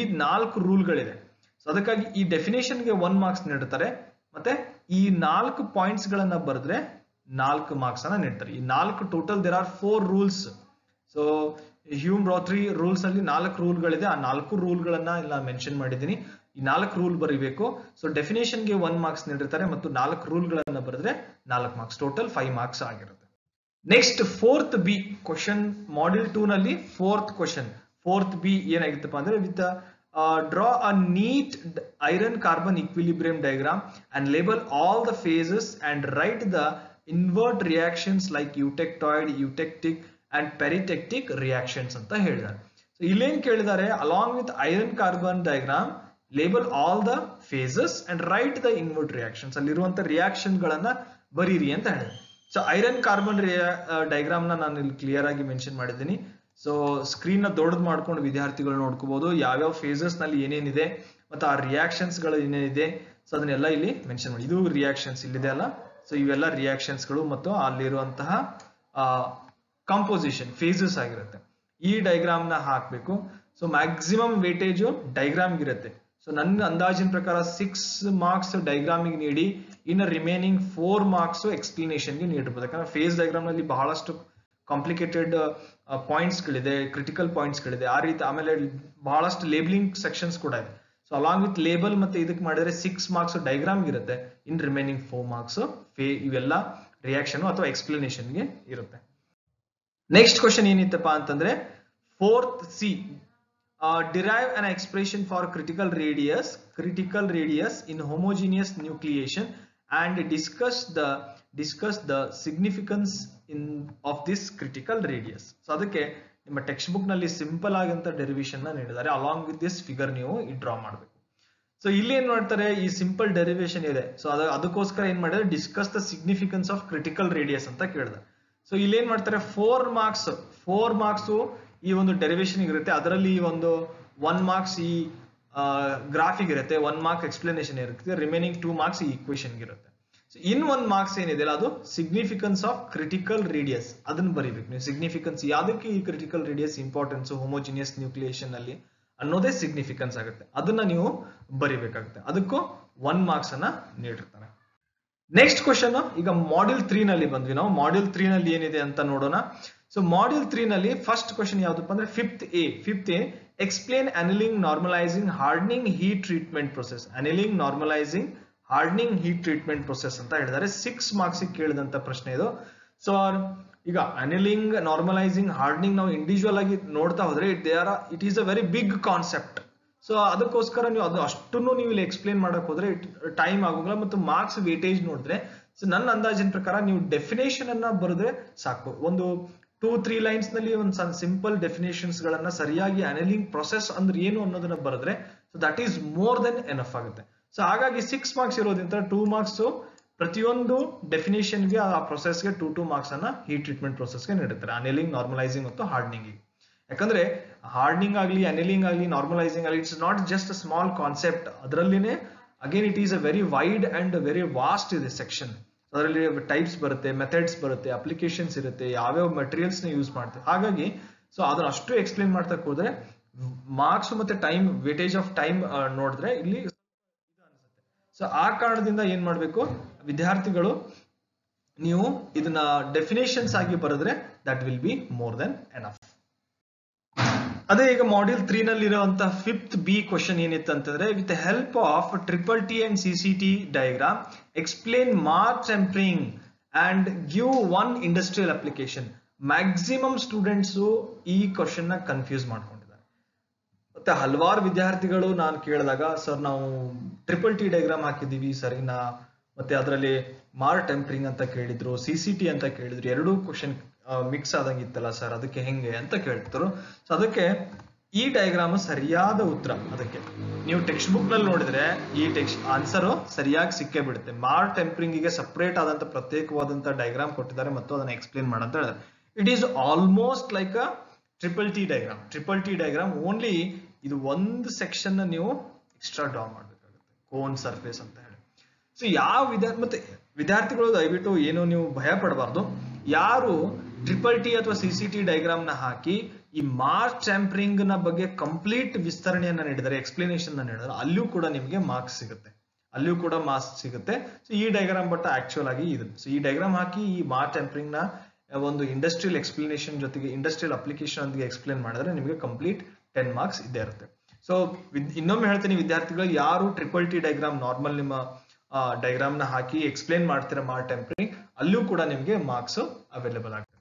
4 ರೂಲ್ಗಳಿದೆ. ಸೊ ಅದಕ್ಕಾಗಿ ಈ ಡೆಫಿನೇಷನ್ ಗೆ 1 ಮಾರ್ಕ್ಸ್ ನೀಡುತ್ತಾರೆ, ಮತ್ತೆ ಈ 4 ಪಾಯಿಂಟ್ಸ್ ಗಳನ್ನ ಬರೆದ್ರೆ 4 ಮಾರ್ಕ್ಸ್ ಅನ್ನ ನೀಡ್ತಾರೆ. ಈ 4 total there are 4 rules. So Hume Rothery rules ಅಲ್ಲಿ 4 ರೂಲ್ಗಳಿದೆ. ಆ 4 ರೂಲ್ಗಳನ್ನ ಇಲ್ಲ ಮೆನ್ಷನ್ ಮಾಡಿದ್ದೀನಿ. ಈ 4 ರೂಲ್ ಬರೀಬೇಕು. ಸೊ ಡೆಫಿನೇಷನ್ ಗೆ 1 ಮಾರ್ಕ್ಸ್ ನೀಡಿರ್ತಾರೆ, ಮತ್ತು 4 ರೂಲ್ಗಳನ್ನ ಬರೆದ್ರೆ 4 ಮಾರ್ಕ್ಸ್, ಟೋಟಲ್ 5 ಮಾರ್ಕ್ಸ್ ಆಗಿರುತ್ತೆ. Next 4th B question, module 2 ನಲ್ಲಿ 4th ಕ್ವಶನ್. 4th ಬಿ ಏನಾಗಿತ್ತಪ್ಪ ಅಂದ್ರೆ, with draw a neat iron carbon equilibrium diagram and label all the phases and write the invert reactions like eutectoid, eutectic and peritectic reactions ಅಂತ ಹೇಳಿದ್ದಾರೆ. So ಇಲ್ಲೇನ್ ಕೇಳಿದ್ದಾರೆ, along with iron carbon diagram label all the phases and write the invert reactions. ಅಲ್ಲಿರುವಂತ reaction ಗಳನ್ನ ಬರೀರಿ ಅಂತ ಹೇಳಿದ್ದಾರೆ. So iron carbon diagram ನ ನಾನು ಇಲ್ಲಿ ಕ್ಲಿಯರ್ ಆಗಿ ಮೆನ್ಷನ್ ಮಾಡಿದ್ದೀನಿ. ಸೊ ಸ್ಕ್ರೀನ್ ನ ದೊಡ್ಡದು ಮಾಡ್ಕೊಂಡು ವಿದ್ಯಾರ್ಥಿಗಳು ನೋಡ್ಕೋಬಹುದು ಯಾವ್ಯಾವ ಫೇಸಸ್ ನಲ್ಲಿ ಏನೇನಿದೆ, ಮತ್ತು ಆ ರಿಯಾಕ್ಷನ್ಸ್ ಗಳು ಏನೇನಿದೆ. ಸೊ ಅದನ್ನೆಲ್ಲ ಇಲ್ಲಿ ಮೆನ್ಷನ್ ಮಾಡಿ. ಇದು ರಿಯಾಕ್ಷನ್ಸ್ ಇಲ್ಲಿದೆ ಅಲ್ಲ. ಸೊ ಇವೆಲ್ಲ ರಿಯಾಕ್ಷನ್ಸ್ ಗಳು ಮತ್ತು ಅಲ್ಲಿರುವಂತಹ ಕಂಪೋಸಿಷನ್ ಫೇಸಸ್ ಆಗಿರುತ್ತೆ. ಈ ಡಯಾಗ್ರಾಮ್ ನ ಹಾಕಬೇಕು. ಸೊ ಮ್ಯಾಕ್ಸಿಮಮ್ ವೇಟೇಜ್ ಡಯಾಗ್ರಾಮ್ ಇರುತ್ತೆ. ಸೊ ನನ್ನ ಅಂದಾಜಿನ ಪ್ರಕಾರ 6 ಮಾರ್ಕ್ಸ್ ಡಯಾಗ್ರಾಮ್ ಗೆ ನೀಡಿ, ಇನ್ನು ರಿಮೈನಿಂಗ್ 4 ಮಾರ್ಕ್ಸ್ ಎಕ್ಸ್ಪ್ಲನೇಷನ್ ಗೆ ನೀಡಬಹುದು. ಯಾಕಂದ್ರೆ ಫೇಸ್ ಡಯಾಗ್ರಾಮ್ ನಲ್ಲಿ ಬಹಳಷ್ಟು ಕಾಂಪ್ಲಿಕೇಟೆಡ್ ಪಾಯಿಂಟ್ಸ್ ಗಳಿದೆ, ಕ್ರಿಟಿಕಲ್ ಪಾಯಿಂಟ್ಸ್ ಗಳಿದೆ, ಆ ರೀತಿ. ಆಮೇಲೆ ಬಹಳಷ್ಟು ಲೇಬಲಿಂಗ್ ಸೆಕ್ಷನ್ಸ್ ಕೂಡ ಇದೆ. ಸೊ ಅಲಾಂಗ್ ವಿತ್ ಲೇಬಲ್ ಮತ್ತೆ ಇದಕ್ಕೆ ಮಾಡಿದ್ರೆ 6 ಮಾರ್ಕ್ಸ್ ಡಯಾಗ್ರಾಮ್ ಇರುತ್ತೆ, ಇನ್ ರಿಮೈನಿಂಗ್ 4 ಮಾರ್ಕ್ಸ್ ಇವೆಲ್ಲ ರಿಯಾಕ್ಷನ್ ಅಥವಾ ಎಕ್ಸ್ಪ್ಲನೇಷನ್ ಗೆ ಇರುತ್ತೆ. ನೆಕ್ಸ್ಟ್ ಕ್ವಶನ್ ಏನಿತ್ತಪ್ಪ ಅಂತಂದ್ರೆ 4th C, derive an expression for critical radius in homogeneous nucleation and discuss the significance of this critical radius. So ಅದಕ್ಕೆ ನಿಮ್ಮ ಟೆಕ್ಸ್ಟ್ ಬುಕ್ ನಲ್ಲಿ ಸಿಂಪಲ್ ಆಗಂತ ಡೆರಿವೇಶನ್ ನ ನೀಡಿದ್ದಾರೆ. ಅಲಾಂಗ್ ವಿತ್ ದಿಸ್ ಫಿಗರ್ ನೀವು ಡ್ರಾ ಮಾಡಬೇಕು. ಸೊ ಇಲ್ಲಿ ಏನ್ ಮಾಡ್ತಾರೆ, ಈ ಸಿಂಪಲ್ ಡೆರಿವೇಶನ್ ಇದೆ. ಸೊ ಅದಕ್ಕೋಸ್ಕರ ಏನ್ ಮಾಡಿದ್ರೆ, discuss the significance of critical radius ಅಂತ ಕೇಳಿದೆ. ಸೊ ಇಲ್ಲಿ ಏನ್ ಮಾಡ್ತಾರೆ, 4 ಮಾರ್ಕ್ಸ್ ಈ ಒಂದು ಡೆರಿವೇಶನ್ ಇರುತ್ತೆ. ಅದರಲ್ಲಿ ಒಂದು 1 ಮಾರ್ಕ್ಸ್ ಈ ಗ್ರಾಫಿಕ್ ಇರುತ್ತೆ, 1 ಮಾರ್ಕ್ ಎಕ್ಸ್ಪ್ಲನೇಷನ್ ಇರುತ್ತೆ, ರಿಮೈನಿಂಗ್ 2 ಮಾರ್ಕ್ಸ್ ಈ ಈಕ್ವೇಶನ್ ಇರುತ್ತೆ. ಇನ್ 1 ಮಾರ್ಕ್ಸ್ ಏನಿದೆ ಅದು ಸಿಗ್ನಿಫಿಕೆನ್ಸ್ ಆಫ್ ಕ್ರಿಟಿಕಲ್ ರೇಡಿಯಸ್, ಅದನ್ನ ಬರೀಬೇಕು ನೀವು. ಸಿಗ್ನಿಫಿಕೆನ್ಸ್ ಯಾವ್ದಕ್ಕೆ ಈ critical radius importance homogeneous nucleation ಅಲ್ಲಿ ಅನ್ನೋದೇ ಸಿಗ್ನಿಫಿಕೆನ್ಸ್ ಆಗುತ್ತೆ. ಅದನ್ನ ನೀವು ಬರಿಬೇಕಾಗುತ್ತೆ. ಅದಕ್ಕೂ 1 ಮಾರ್ಕ್ಸ್ ಅನ್ನ ನೀಡಿರ್ತಾರೆ. ನೆಕ್ಸ್ಟ್ ಕ್ವಶನ್, ಈಗ ಮಾಡ್ಯೂಲ್ 3 ನಲ್ಲಿ ಬಂದ್ವಿ ನಾವು. ಮಾಡ್ಯೂಲ್ 3 ನಲ್ಲಿ ಏನಿದೆ ಅಂತ ನೋಡೋಣ. ಸೊ ಮಾಡ್ಯೂಲ್ 3 ನಲ್ಲಿ ಫಸ್ಟ್ ಕ್ವಶನ್ ಯಾವ್ದಪ್ಪ ಅಂದ್ರೆ 5th A, explain annealing normalizing hardening heat treatment process. Annealing normalizing hardening heat treatment process ಅಂತ ಹೇಳಿದ್ದಾರೆ. 6 ಮಾರ್ಕ್ಸ್ ಕೇಳಿದಂತ ಪ್ರಶ್ನೆ ಇದು. ಸೊ ಈಗ ಅನಿಲಿಂಗ್, ನಾರ್ಮಲೈಸಿಂಗ್, ಹಾರ್ಡನಿಂಗ್ ನಾವು ಇಂಡಿವಿಜುವಲ್ ಆಗಿ ನೋಡ್ತಾ ಹೋದ್ರೆ it is a very big concept. So ಅದಕ್ಕೋಸ್ಕರ ನೀವು ಅದು ಅಷ್ಟನ್ನು ನೀವು ಇಲ್ಲಿ ಎಕ್ಸ್ಪ್ಲೇನ್ ಮಾಡಕ್ ಹೋದ್ರೆ ಟೈಮ್ ಆಗೋಲ್ಲ, ಮತ್ತು ಮಾರ್ಕ್ಸ್ ವೇಟೇಜ್ ನೋಡಿದ್ರೆ ಸೊ ನನ್ನ ಅಂದಾಜಿನ ಪ್ರಕಾರ ನೀವು ಡೆಫಿನೇಷನ್ ಅನ್ನ ಬರೆದ್ರೆ ಸಾಕು. ಒಂದು 2-3 ಲೈನ್ಸ್ ನಲ್ಲಿ ಒಂದು ಸಿಂಪಲ್ ಡೆಫಿನೇಷನ್ಸ್ ಗಳನ್ನ ಸರಿಯಾಗಿ ಅನಿಲಿಂಗ್ ಪ್ರೊಸೆಸ್ ಅಂದ್ರೆ ಏನು ಅನ್ನೋದನ್ನ ಬರೆದ್ರೆ so that is more than enough ಆಗುತ್ತೆ. ಸೊ ಹಾಗಾಗಿ 6 ಮಾರ್ಕ್ಸ್ ಇರೋದ್ರಿಂದ 2 ಮಾರ್ಕ್ಸ್ ಪ್ರತಿಯೊಂದು ಡೆಫಿನೇಷನ್ ಗೆ, ಆ ಪ್ರೊಸೆಸ್ ಗೆ 2 ಮಾರ್ಕ್ಸ್ ಅನ್ನ ಹೀಟ್ ಟ್ರೀಟ್ಮೆಂಟ್ ಪ್ರೊಸೆಸ್ ಗೆ ನೀಡುತ್ತಾರೆ, ಅನಿಲಿಂಗ್, ನಾರ್ಮಲೈಸಿಂಗ್ ಮತ್ತು ಹಾರ್ಡನಿಂಗ್. ಯಾಕಂದ್ರೆ ಹಾರ್ಡನಿಂಗ್ ಆಗಲಿ, ಅನಿಲಿಂಗ್ ಆಗಲಿ, ನಾರ್ಮಲೈಸಿಂಗ್ ಆಗಲಿ, it's not just a small concept. ಅದರಲ್ಲಿನೇ again it is a very wide and very vast ಇದೆ ಸೆಕ್ಷನ್. ಅದರಲ್ಲಿ ಟೈಪ್ಸ್ ಬರುತ್ತೆ, ಮೆಥಡ್ಸ್ ಬರುತ್ತೆ, ಅಪ್ಲಿಕೇಶನ್ಸ್ ಇರುತ್ತೆ, ಯಾವ್ಯಾವ ಮೆಟೀರಿಯಲ್ಸ್ ನ ಯೂಸ್ ಮಾಡ್ತೀವಿ. ಹಾಗಾಗಿ ಸೊ ಅದನ್ನ ಅಷ್ಟು ಎಕ್ಸ್ಪ್ಲೇನ್ ಮಾಡ್ತಾ ಹೋದ್ರೆ ಮಾರ್ಕ್ಸ್ ಮತ್ತೆ ಟೈಮ್ ವೇಟೇಜ್ ಆಫ್ ಟೈಮ್ ನೋಡಿದ್ರೆ ಇಲ್ಲಿ ಸೊ ಆ ಕಾರಣದಿಂದ ಏನ್ ಮಾಡ್ಬೇಕು ವಿದ್ಯಾರ್ಥಿಗಳು ನೀವು ಇದನ್ನ ಡೆಫಿನೇಷನ್ಸ್ ಆಗಿ ಬರೆದ್ರೆ that will be more than enough. ಅದೇ ಈಗ ಮಾಡ್ಯೂಲ್ 3 ನಲ್ಲಿ ಇರುವಂತಹ 5th B ಕ್ವಶನ್ ಏನಿತ್ತು ಅಂತಂದ್ರೆ with help of TTT and CCT diagram explain mass tempering and give one industrial application. Maximum students ಈ ಕ್ವಶನ್ ನ ಕನ್ಫ್ಯೂಸ್ ಮಾಡ್ಕೊಂಡಿದ್ದಾರೆ. ಮತ್ತೆ ಹಲವಾರು ವಿದ್ಯಾರ್ಥಿಗಳು ನಾನು ಕೇಳಿದಾಗ ಸರ್ ನಾವು TTT ಡಯಾಗ್ರಾಮ್ ಹಾಕಿದೀವಿ ಸರಿನಾ, ಮತ್ತೆ ಅದರಲ್ಲಿ ಮಾರ್ ಟೆಂಪರಿಂಗ್ ಅಂತ ಕೇಳಿದ್ರು, CCT ಅಂತ ಕೇಳಿದ್ರು, ಎರಡೂ ಕ್ವಶನ್ ಮಿಕ್ಸ್ ಆದಂಗಿತ್ತಲ್ಲ ಸರ್ ಅದಕ್ಕೆ ಹೆಂಗೆ ಅಂತ ಕೇಳ್ತಿದ್ರು. ಸೊ ಅದಕ್ಕೆ ಈ ಡಯಾಗ್ರಾಮ್ ಸರಿಯಾದ ಉತ್ತರ. ಅದಕ್ಕೆ ನೀವು ಟೆಕ್ಸ್ಟ್ ಬುಕ್ ನಲ್ಲಿ ನೋಡಿದ್ರೆ ಈ ಆನ್ಸರ್ ಸರಿಯಾಗಿ ಸಿಕ್ಕೇ ಬಿಡುತ್ತೆ. ಮಾರ್ ಟೆಂಪರಿಂಗ್ ಗೆ ಸಪರೇಟ್ ಆದಂತ ಪ್ರತ್ಯೇಕವಾದಂತ ಡಯಾಗ್ರಾಮ್ ಕೊಟ್ಟಿದ್ದಾರೆ ಮತ್ತು ಅದನ್ನ ಎಕ್ಸ್ಪ್ಲೇನ್ ಮಾಡಂತ ಹೇಳಿದ್ರೆ it is almost like a TTT diagram. TTT diagram only ಇದು ಒಂದು ಸೆಕ್ಷನ್ ನೀವು ಎಕ್ಸ್ಟ್ರಾ ಡ್ರಾ ಮಾಡಬೇಕಾಗುತ್ತೆ, ಕೋನ್ ಸರ್ಫೇಸ್ ಅಂತ ಹೇಳಿ. ಸೊ ಯಾವ ಮತ್ತೆ ವಿದ್ಯಾರ್ಥಿಗಳು ದಯವಿಟ್ಟು ಏನು ನೀವು ಭಯ ಪಡಬಾರ್ದು. ಯಾರು TTT ಅಥವಾ CCT ಡಯಾಗ್ರಾಮ್ ನ ಹಾಕಿ ಈ ಮಾಸ್ ಟೆಂಪರಿಂಗ್ ನ ಬಗ್ಗೆ ಕಂಪ್ಲೀಟ್ ವಿಸ್ತರಣೆಯನ್ನ ನೀಡಿದರೆ, ಎಕ್ಸ್ಪ್ಲನೇಷನ್ ನೀಡಿದರೆ ಅಲ್ಲಿಯೂ ಕೂಡ ನಿಮಗೆ ಮಾರ್ಕ್ಸ್ ಸಿಗುತ್ತೆ, ಅಲ್ಲಿಯೂ ಕೂಡ ಮಾರ್ಕ್ಸ್ ಸಿಗುತ್ತೆ. ಸೊ ಈ ಡಯಾಗ್ರಾಮ್ ಬಟ್ ಆಕ್ಚುಯಲ್ ಆಗಿ ಇದು. ಸೊ ಈ ಡಯಾಗ್ರಾಮ್ ಹಾಕಿ ಈ ಮಾಸ್ ಟೆಂಪರಿಂಗ್ ನ ಒಂದು ಇಂಡಸ್ಟ್ರಿಯಲ್ ಎಕ್ಸ್ಪ್ಲನೇಷನ್ ಜೊತೆಗೆ ಇಂಡಸ್ಟ್ರಿಯಲ್ ಅಪ್ಲಿಕೇಶನ್ ಜೊತೆಗೆ ಎಕ್ಸ್ಪ್ಲೇನ್ ಮಾಡಿದ್ರೆ ನಿಮಗೆ ಕಂಪ್ಲೀಟ್ 10 ಮಾರ್ಕ್ಸ್ ಇದ್ದೇ ಇರುತ್ತೆ. ಸೊ ಇನ್ನೊಮ್ಮೆ ಹೇಳ್ತೀನಿ ವಿದ್ಯಾರ್ಥಿಗಳು, ಯಾರು TTT ಡಯಾಗ್ರಾಮ್ ನಾರ್ಮಲ್ ನಿಮ್ಮ ಡಯಾಗ್ರಾಮ್ ನ ಹಾಕಿ ಎಕ್ಸ್ಪ್ಲೇನ್ ಮಾಡ್ತೀರಾ ಮಾಸ್ ಟೆಂಪರಿಂಗ್, ಅಲ್ಲೂ ಕೂಡ ನಿಮಗೆ ಮಾರ್ಕ್ಸ್ ಅವೈಲೇಬಲ್ ಆಗುತ್ತೆ.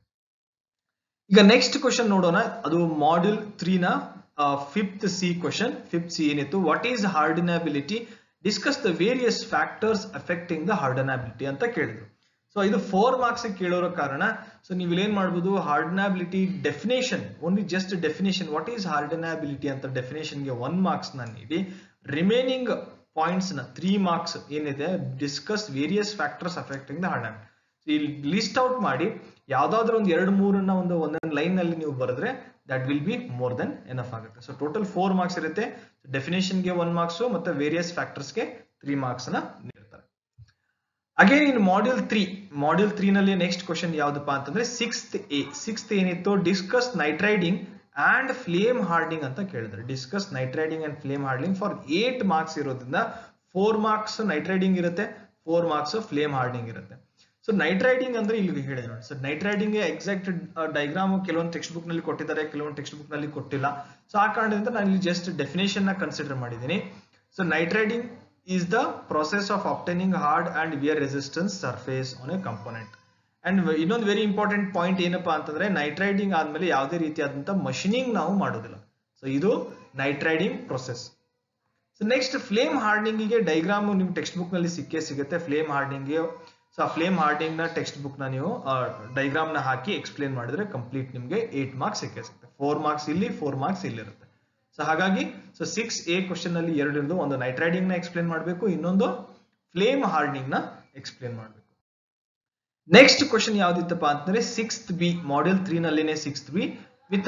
ಈಗ ನೆಕ್ಸ್ಟ್ ಕ್ವಶನ್ ನೋಡೋಣ. ಅದು ಮಾಡ್ಯೂಲ್ 3 ನ 5th C question. 5th C ಏನಿತ್ತು, what is hardenability, discuss the various factors affecting the hardenability ಅಂತ ಕೇಳಿದ್ರು. ಸೊ ಇದು 4 ಮಾರ್ಕ್ಸ್ ಕೇಳೋರ ಕಾರಣ ಸೊ ನೀವು ಏನ್ ಮಾಡಬಹುದು, hardenability definition, only just definition what is hardenability ಅಂತ ಡೆಫಿನೇಷನ್ ಗೆ 1 ಮಾರ್ಕ್ಸ್ ನ ನೀಡಿ, ರಿಮೈನಿಂಗ್ ಪಾಯಿಂಟ್ಸ್ ನ 3 ಮಾರ್ಕ್ಸ್ ಏನಿದೆ discuss various factors affecting the hardenability. ಇಲ್ಲಿ ಲಿಸ್ಟ್ ಔಟ್ ಮಾಡಿ ಯಾವ್ದಾದ್ರು ಒಂದು 2-3 ಒಂದೊಂದು ಲೈನ್ ನಲ್ಲಿ ನೀವು ಬರೆದ್ರೆ that will be more than enough ಆಗುತ್ತೆ. ಸೊ ಟೋಟಲ್ 4 ಮಾರ್ಕ್ಸ್ ಇರುತ್ತೆ. ಡೆಫಿನೇಷನ್ ಗೆ 1 ಮಾರ್ಕ್ಸ್ ಮತ್ತೆ ವೇರಿಯಸ್ ಫ್ಯಾಕ್ಟರ್ಸ್ ಗೆ 3 ಮಾರ್ಕ್ಸ್ ನ ನೀಡ್ತಾರೆ. ಅಗೇನ್ ಇನ್ ಮಾಡ್ಯೂಲ್ 3 ನಲ್ಲಿ ನೆಕ್ಸ್ಟ್ ಕ್ವಶನ್ ಯಾವ್ದಪ್ಪ ಅಂತಂದ್ರೆ 6th ಏನಿತ್ತು, discuss nitriding and flame hardening ಅಂತ ಕೇಳಿದ್ರೆ. Discuss nitriding and flame hardening for 8 marks ಇರೋದ್ರಿಂದ 4 ಮಾರ್ಕ್ಸ್ ನೈಟ್ರೈಡಿಂಗ್ ಇರುತ್ತೆ, 4 ಮಾರ್ಕ್ಸ್ ಫ್ಲೇಮ್ ಹಾರ್ಡನಿಂಗ್ ಇರುತ್ತೆ. ಸೊ ನೈಟ್ರೈಡಿಂಗ್ ಅಂದ್ರೆ ಇಲ್ಲಿ ಹೇಳಿದೆ ನೋಡಿ. ಸೊ ನೈಟ್ರೈಡಿಂಗ್ ಎಕ್ಸಾಕ್ಟ್ ಡಯಾಗ್ರಾಮ್ ಕೆಲವೊಂದು ಟೆಕ್ಸ್ಟ್ ಬುಕ್ ನಲ್ಲಿ ಕೊಟ್ಟಿದ್ದಾರೆ, ಕೆಲವೊಂದು ಟೆಕ್ಸ್ಟ್ ಬುಕ್ ನಲ್ಲಿ ಕೊಟ್ಟಿಲ್ಲ. ಸೊ ಆ ಕಾರಣದಿಂದ ನಾನು ಇಲ್ಲಿ ಜಸ್ಟ್ ಡೆಫಿನೇಷನ್ ನ ಕನ್ಸಿಡರ್ ಮಾಡಿದ್ದೀನಿ. So nitriding is the process of obtaining hard and wear resistance surface on a component. And ಇನ್ನೊಂದು ವೆರಿ ಇಂಪಾರ್ಟೆಂಟ್ ಪಾಯಿಂಟ್ ಏನಪ್ಪಾ ಅಂತಂದ್ರೆ ನೈಟ್ರೈಡಿಂಗ್ ಆದ್ಮೇಲೆ ಯಾವುದೇ ರೀತಿಯಾದಂತ ಮಷಿನಿಂಗ್ ನಾವು ಮಾಡೋದಿಲ್ಲ. ಸೊ ಇದು nitriding process. So next flame hardening ಗೆ ಡಯಾಗ್ರಾಮ್ ನಿಮ್ ಟೆಕ್ಸ್ಟ್ ಬುಕ್ ನಲ್ಲಿ ಸಿಗುತ್ತೆ. ಫ್ಲೇಮ್ ಹಾರ್ಡನಿಂಗ್ ಗೆ ಸೊ ಆ ಫ್ಲೇಮ್ ಹಾರ್ಡನಿಂಗ್ ನ ಟೆಕ್ಸ್ಟ್ ಬುಕ್ ನ ನೀವು ಡಯಾಗ್ರಾಮ್ ನ ಹಾಕಿ ಎಕ್ಸ್ಪ್ಲೇನ್ ಮಾಡಿದ್ರೆ ಕಂಪ್ಲೀಟ್ ನಿಮ್ಗೆ 8 ಮಾರ್ಕ್ಸ್ ಸಿಗುತ್ತೆ. 4 ಮಾರ್ಕ್ಸ್ ಇಲ್ಲಿ, 4 ಮಾರ್ಕ್ಸ್ ಇಲ್ಲಿ ಇರುತ್ತೆ. ಸೊ ಹಾಗಾಗಿ ಸೊ 6A ಕ್ವಶನ್ ನಲ್ಲಿ 2 ಇರೋದು, ಒಂದು ನೈಟ್ರೈಡಿಂಗ್ ನ ಎಕ್ಸ್ಪ್ಲೇನ್ ಮಾಡಬೇಕು, ಇನ್ನೊಂದು ಫ್ಲೇಮ್ ಹಾರ್ಡನಿಂಗ್ ನ ಎಕ್ಸ್ಪ್ಲೇನ್ ಮಾಡಬೇಕು. ನೆಕ್ಸ್ಟ್ ಕ್ವಶನ್ ಯಾವ್ದಿತ್ತಪ್ಪ ಅಂತಂದ್ರೆ 6th B ಮಾಡ್ಯೂಲ್ 3 ನಲ್ಲಿನೇ 6th B with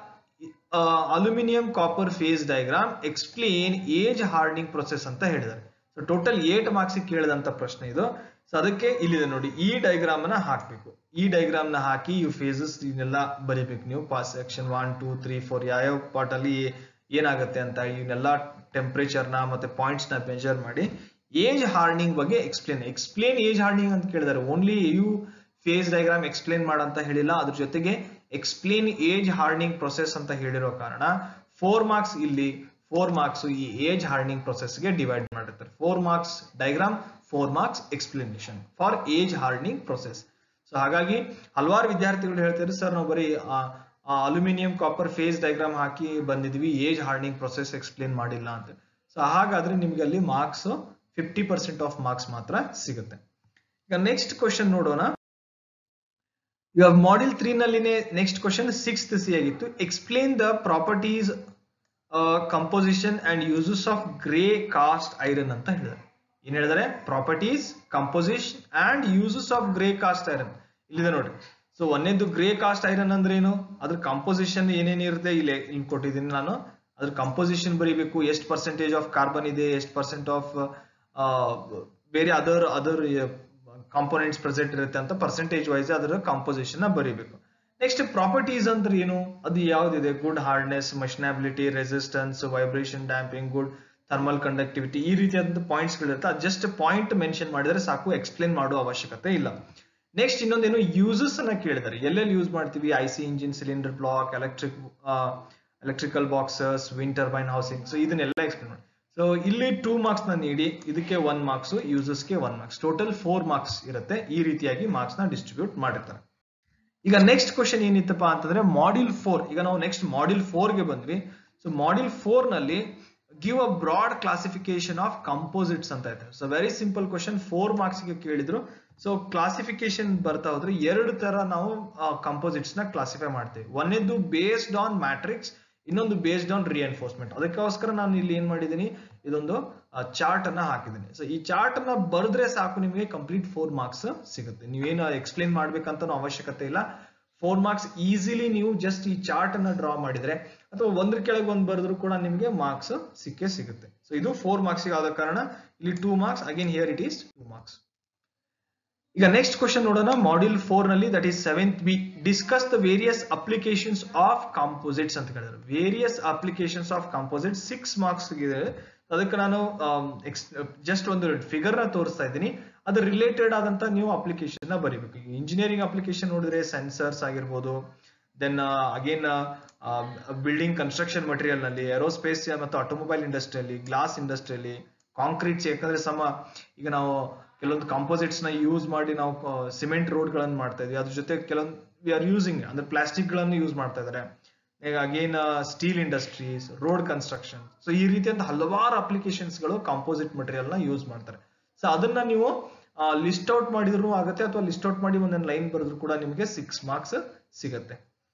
aluminium copper phase diagram explain age hardening process ಅಂತ ಹೇಳಿದ್ದಾರೆ. ಸೊ ಟೋಟಲ್ 8 ಮಾರ್ಕ್ಸ್ ಕೇಳಿದಂತ ಪ್ರಶ್ನೆ ಇದು. ಸೊ ಅದಕ್ಕೆ ಇಲ್ಲಿದೆ ನೋಡಿ, ಈ ಡಯಾಗ್ರಾಮ್ ನ ಹಾಕ್ಬೇಕು. ಈ ಡಯಾಗ್ರಾಮ್ ನ ಹಾಕಿ ಇವು ಫೇಸಸ್ ಇದನ್ನೆಲ್ಲ ಬರೀಬೇಕು ನೀವು. ಪಾಸ್ ಸೆಕ್ಷನ್ 1 2 3 4 ಯಾವ ಪಾರ್ಟ್ ಅಲ್ಲಿ ಏನಾಗುತ್ತೆ ಅಂತ ಇವನ್ನೆಲ್ಲ ಟೆಂಪರೇಚರ್ ನ ಮತ್ತೆ ಪಾಯಿಂಟ್ಸ್ ನ ಮೆಜರ್ ಮಾಡಿ ಏಜ್ ಹಾರ್ಡನಿಂಗ್ ಬಗ್ಗೆ ಎಕ್ಸ್ಪ್ಲೇನ್ ಏಜ್ ಹಾರ್ಡನಿಂಗ್ ಅಂತ ಕೇಳಿದ್ದಾರೆ. ಓನ್ಲಿ ಇವು ಫೇಸ್ ಡಯಾಗ್ರಾಮ್ ಎಕ್ಸ್ಪ್ಲೇನ್ ಮಾಡಂತ ಹೇಳಿಲ್ಲ, ಅದ್ರ ಜೊತೆಗೆ ಎಕ್ಸ್ಪ್ಲೇನ್ ಏಜ್ ಹಾರ್ಡನಿಂಗ್ ಪ್ರೊಸೆಸ್ ಅಂತ ಹೇಳಿರೋ ಕಾರಣ 4 ಮಾರ್ಕ್ಸ್ ಇಲ್ಲಿ, 4 ಮಾರ್ಕ್ಸ್ ಈ ಏಜ್ ಹಾರ್ಡನಿಂಗ್ ಪ್ರೊಸೆಸ್ ಗೆ ಡಿವೈಡ್ ಮಾಡಿರ್ತಾರೆ. 4 marks diagram, 4 marks explanation for age hardening process. So ಹಾಗಾಗಿ ಹಲವಾರು ವಿದ್ಯಾರ್ಥಿಗಳು ಹೇಳ್ತಾರೆ ಸರ್ ನಾವು ಬರೀ ಅಲ್ಯೂಮಿನಿಯಂ ಕಾಪರ್ ಫೇಸ್ ಡಯಾಗ್ರಾಮ್ ಹಾಕಿ ಬಂದಿದ್ವಿ, ಏಜ್ ಹಾರ್ಡನಿಂಗ್ ಪ್ರೊಸೆಸ್ ಎಕ್ಸ್ಪ್ಲೇನ್ ಮಾಡಿಲ್ಲ ಅಂತ. ಸೊ ಹಾಗಾದ್ರೆ ನಿಮ್ಗೆ ಅಲ್ಲಿ ಮಾರ್ಕ್ಸ್ 50% ಆಫ್ ಮಾರ್ಕ್ಸ್ ಮಾತ್ರ ಸಿಗುತ್ತೆ. ಈಗ ನೆಕ್ಸ್ಟ್ ಕ್ವಶನ್ ನೋಡೋಣ. ಇವಾಗ ಮಾಡ್ಯೂಲ್ 3 ನಲ್ಲಿನೇ ನೆಕ್ಸ್ಟ್ ಕ್ವಶನ್ 6th C ಆಗಿತ್ತು. Explain the properties, composition and uses of grey cast iron ಅಂತ ಹೇಳಿದ್ದಾರೆ. ಏನ್ ಹೇಳಿದಾರೆ? Properties, composition and uses of grey cast iron ಇಲ್ಲಿದೆ ನೋಡಿ. ಸೊ ಒಂದೇದು ಗ್ರೇ ಕಾಸ್ಟ್ ಐರನ್ ಅಂದ್ರೆ ಏನು, ಅದ್ರ ಕಂಪೋಸಿಷನ್ ಏನೇನಿರುತ್ತೆ ಇಲ್ಲಿ ಕೊಟ್ಟಿದ್ದೀನಿ ನಾನು. ಅದ್ರ ಕಂಪೋಸಿಷನ್ ಬರೀಬೇಕು, ಎಷ್ಟು ಪರ್ಸೆಂಟೇಜ್ ಆಫ್ ಕಾರ್ಬನ್ ಇದೆ, ಎಷ್ಟು ಪರ್ಸೆಂಟ್ ಆಫ್ ಬೇರೆ ಅದರ್ ಕಾಂಪೋನೆಂಟ್ಸ್ ಪ್ರೆಸೆಂಟ್ ಇರುತ್ತೆ ಅಂತ ಪರ್ಸೆಂಟೇಜ್ ವೈಸ್ ಅದರ ಕಂಪೋಸಿಷನ್ ನ ಬರೀಬೇಕು. ನೆಕ್ಸ್ಟ್ ಪ್ರಾಪರ್ಟೀಸ್ ಅಂದ್ರೆ ಏನು, ಅದು ಯಾವ್ದಿದೆ, good hardness, machinability, resistance, vibration damping, good thermal conductivity, ಈ ರೀತಿಯಾದ ಪಾಯಿಂಟ್ಸ್ ಗಳಿರುತ್ತೆ. ಅದು ಜಸ್ಟ್ ಪಾಯಿಂಟ್ ಮೆನ್ಷನ್ ಮಾಡಿದ್ರೆ ಸಾಕು, ಎಕ್ಸ್ಪ್ಲೇನ್ ಮಾಡುವ ಅವಶ್ಯಕತೆ ಇಲ್ಲ. ನೆಕ್ಸ್ಟ್ ಇನ್ನೊಂದೇನು, ಯೂಸಸ್ ಅನ್ನ ಕೇಳಿದ್ದಾರೆ, ಎಲ್ಲೆಲ್ಲಿ ಯೂಸ್ ಮಾಡ್ತೀವಿ, IC engine, cylinder block, electrical boxes, wind turbine housing, so ಇದನ್ನೆಲ್ಲ ಎಕ್ಸ್ಪ್ಲೇನ್ ಮಾಡಿ. ಸೊ ಇಲ್ಲಿ 2 ಮಾರ್ಕ್ಸ್ ನ ನೀಡಿ, ಇದಕ್ಕೆ 1 ಮಾರ್ಕ್ಸ್, ಯೂಸಸ್ಗೆ 1 ಮಾರ್ಕ್ಸ್, ಟೋಟಲ್ 4 ಮಾರ್ಕ್ಸ್ ಇರುತ್ತೆ. ಈ ರೀತಿಯಾಗಿ ಮಾರ್ಕ್ಸ್ ನ ಡಿಸ್ಟ್ರಿಬ್ಯೂಟ್ ಮಾಡಿರ್ತಾರೆ. ಈಗ ನೆಕ್ಸ್ಟ್ ಕ್ವಶನ್ ಏನಿತ್ತಪ್ಪ ಅಂತಂದ್ರೆ ಮಾಡ್ಯೂಲ್ 4. ಈಗ ನಾವು ನೆಕ್ಸ್ಟ್ ಮಾಡ್ಯೂಲ್ 4 ಗೆ ಬಂದ್ವಿ. ಸೊ ಮಾಡ್ಯೂಲ್ 4 ನಲ್ಲಿ give a broad classification of composites ಅಂತ ಇದೆ. So very simple question, 4 marks ಗೆ ಕೇಳಿದ್ರು. ಸೊ ಕ್ಲಾಸಿಫಿಕೇಶನ್ ಬರ್ತಾ ಹೋದ್ರೆ 2 ತರ ನಾವು ಕಂಪೋಸಿಟ್ಸ್ ನ ಕ್ಲಾಸಿಫೈ ಮಾಡ್ತೀವಿ. ಒಂದೇದು ಬೇಸ್ಡ್ ಆನ್ ಮ್ಯಾಟ್ರಿಕ್ಸ್, ಇನ್ನೊಂದು ಬೇಸ್ಡ್ ಆನ್ ರಿಎನ್ಫೋರ್ಸ್ಮೆಂಟ್. ಅದಕ್ಕೋಸ್ಕರ ನಾನು ಇಲ್ಲಿ ಏನ್ ಮಾಡಿದೀನಿ, ಇದೊಂದು ಚಾರ್ಟ್ ಅನ್ನ ಹಾಕಿದ್ದೀನಿ. ಸೊ ಈ ಚಾರ್ಟ್ ಅನ್ನ ಬರೆದ್ರೆ ಸಾಕು, ನಿಮಗೆ ಕಂಪ್ಲೀಟ್ 4 ಮಾರ್ಕ್ಸ್ ಸಿಗುತ್ತೆ. ನೀವೇನು ಎಕ್ಸ್ಪ್ಲೇನ್ ಮಾಡ್ಬೇಕಂತ ಅವಶ್ಯಕತೆ ಇಲ್ಲ. 4 ಮಾರ್ಕ್ಸ್ ಈಸಿಲಿ ನೀವು ಜಸ್ಟ್ ಈ ಚಾರ್ಟ್ ಅನ್ನ ಡ್ರಾ ಮಾಡಿದ್ರೆ ಅಥವಾ ಒಂದ್ರ ಕೆಳಗೆ ಒಂದು ಬರೆದ್ರು ಕೂಡ ನಿಮಗೆ ಮಾರ್ಕ್ಸ್ ಸಿಕ್ಕೇ ಸಿಗುತ್ತೆ. ಸೊ ಇದು 4 ಮಾರ್ಕ್ಸ್ ಆದ ಕಾರಣ ಇಲ್ಲಿ 2 marks, again here it is 2 marks. ಈಗ ನೆಕ್ಸ್ಟ್ ಕ್ವಶನ್ ನೋಡೋಣ. ಮಾಡ್ಯೂಲ್ 4 ನಲ್ಲಿ, that is 7th B, discuss the various applications of composites ಅಂತ ಹೇಳಿದ್ರು. Various applications of composites 6 marks ಇದೆ. ಅದಕ್ಕೆ ನಾನು ಜಸ್ಟ್ ಒಂದು ಫಿಗರ್ ನ ತೋರಿಸ್ತಾ ಇದ್ದೀನಿ. ಅದು ರಿಲೇಟೆಡ್ ಆದಂತ ನೀವು ಅಪ್ಲಿಕೇಶನ್ ನ ಬರೀಬೇಕು. ಇಂಜಿನಿಯರಿಂಗ್ ಅಪ್ಲಿಕೇಶನ್ ನೋಡಿದ್ರೆ ಸೆನ್ಸರ್ಸ್ ಆಗಿರ್ಬೋದು, then again building construction material ನಲ್ಲಿ, ಏರೋಸ್ಪೇಸ್ ಮತ್ತು ಆಟೋಮೊಬೈಲ್ ಇಂಡಸ್ಟ್ರಿಯಲ್ಲಿ, ಗ್ಲಾಸ್ ಇಂಡಸ್ಟ್ರಿಯಲ್ಲಿ, ಕಾಂಕ್ರೀಟ್ಸ್, ಯಾಕಂದ್ರೆ ಈಗ ನಾವು ಕೆಲವೊಂದು ಕಾಂಪೋಸಿಟ್ಸ್ ನ ಯೂಸ್ ಮಾಡಿ ನಾವು ಸಿಮೆಂಟ್ ರೋಡ್ ಗಳನ್ನು ಮಾಡ್ತಾ ಇದ್ವಿ. ಅದ್ರ ಜೊತೆ ಕೆಲವೊಂದು ವಿ ಆರ್ ಯೂಸಿಂಗ್ ಅಂದ್ರೆ ಪ್ಲಾಸ್ಟಿಕ್ ಗಳನ್ನು ಯೂಸ್ ಮಾಡ್ತಾ ಇದ್ದಾರೆ. ಈಗ again steel industries, road construction, so ಈ ರೀತಿಯಂತ ಹಲವಾರು ಅಪ್ಲಿಕೇಶನ್ಸ್ ಗಳು ಕಾಂಪೋಸಿಟ್ ಮಟೀರಿಯಲ್ ನ ಯೂಸ್ ಮಾಡ್ತಾರೆ. ಸೊ ಅದನ್ನ ನೀವು ಲಿಸ್ಟ್ ಔಟ್ ಮಾಡಿದ್ರು ಆಗುತ್ತೆ, ಅಥವಾ ಲಿಸ್ಟ್ ಔಟ್ ಮಾಡಿ ಒಂದೊಂದು ಲೈನ್ ಬರೆದ್ರು ಕೂಡ ನಿಮಗೆ 6 ಮಾರ್ಕ್ಸ್ ಸಿಗುತ್ತೆ.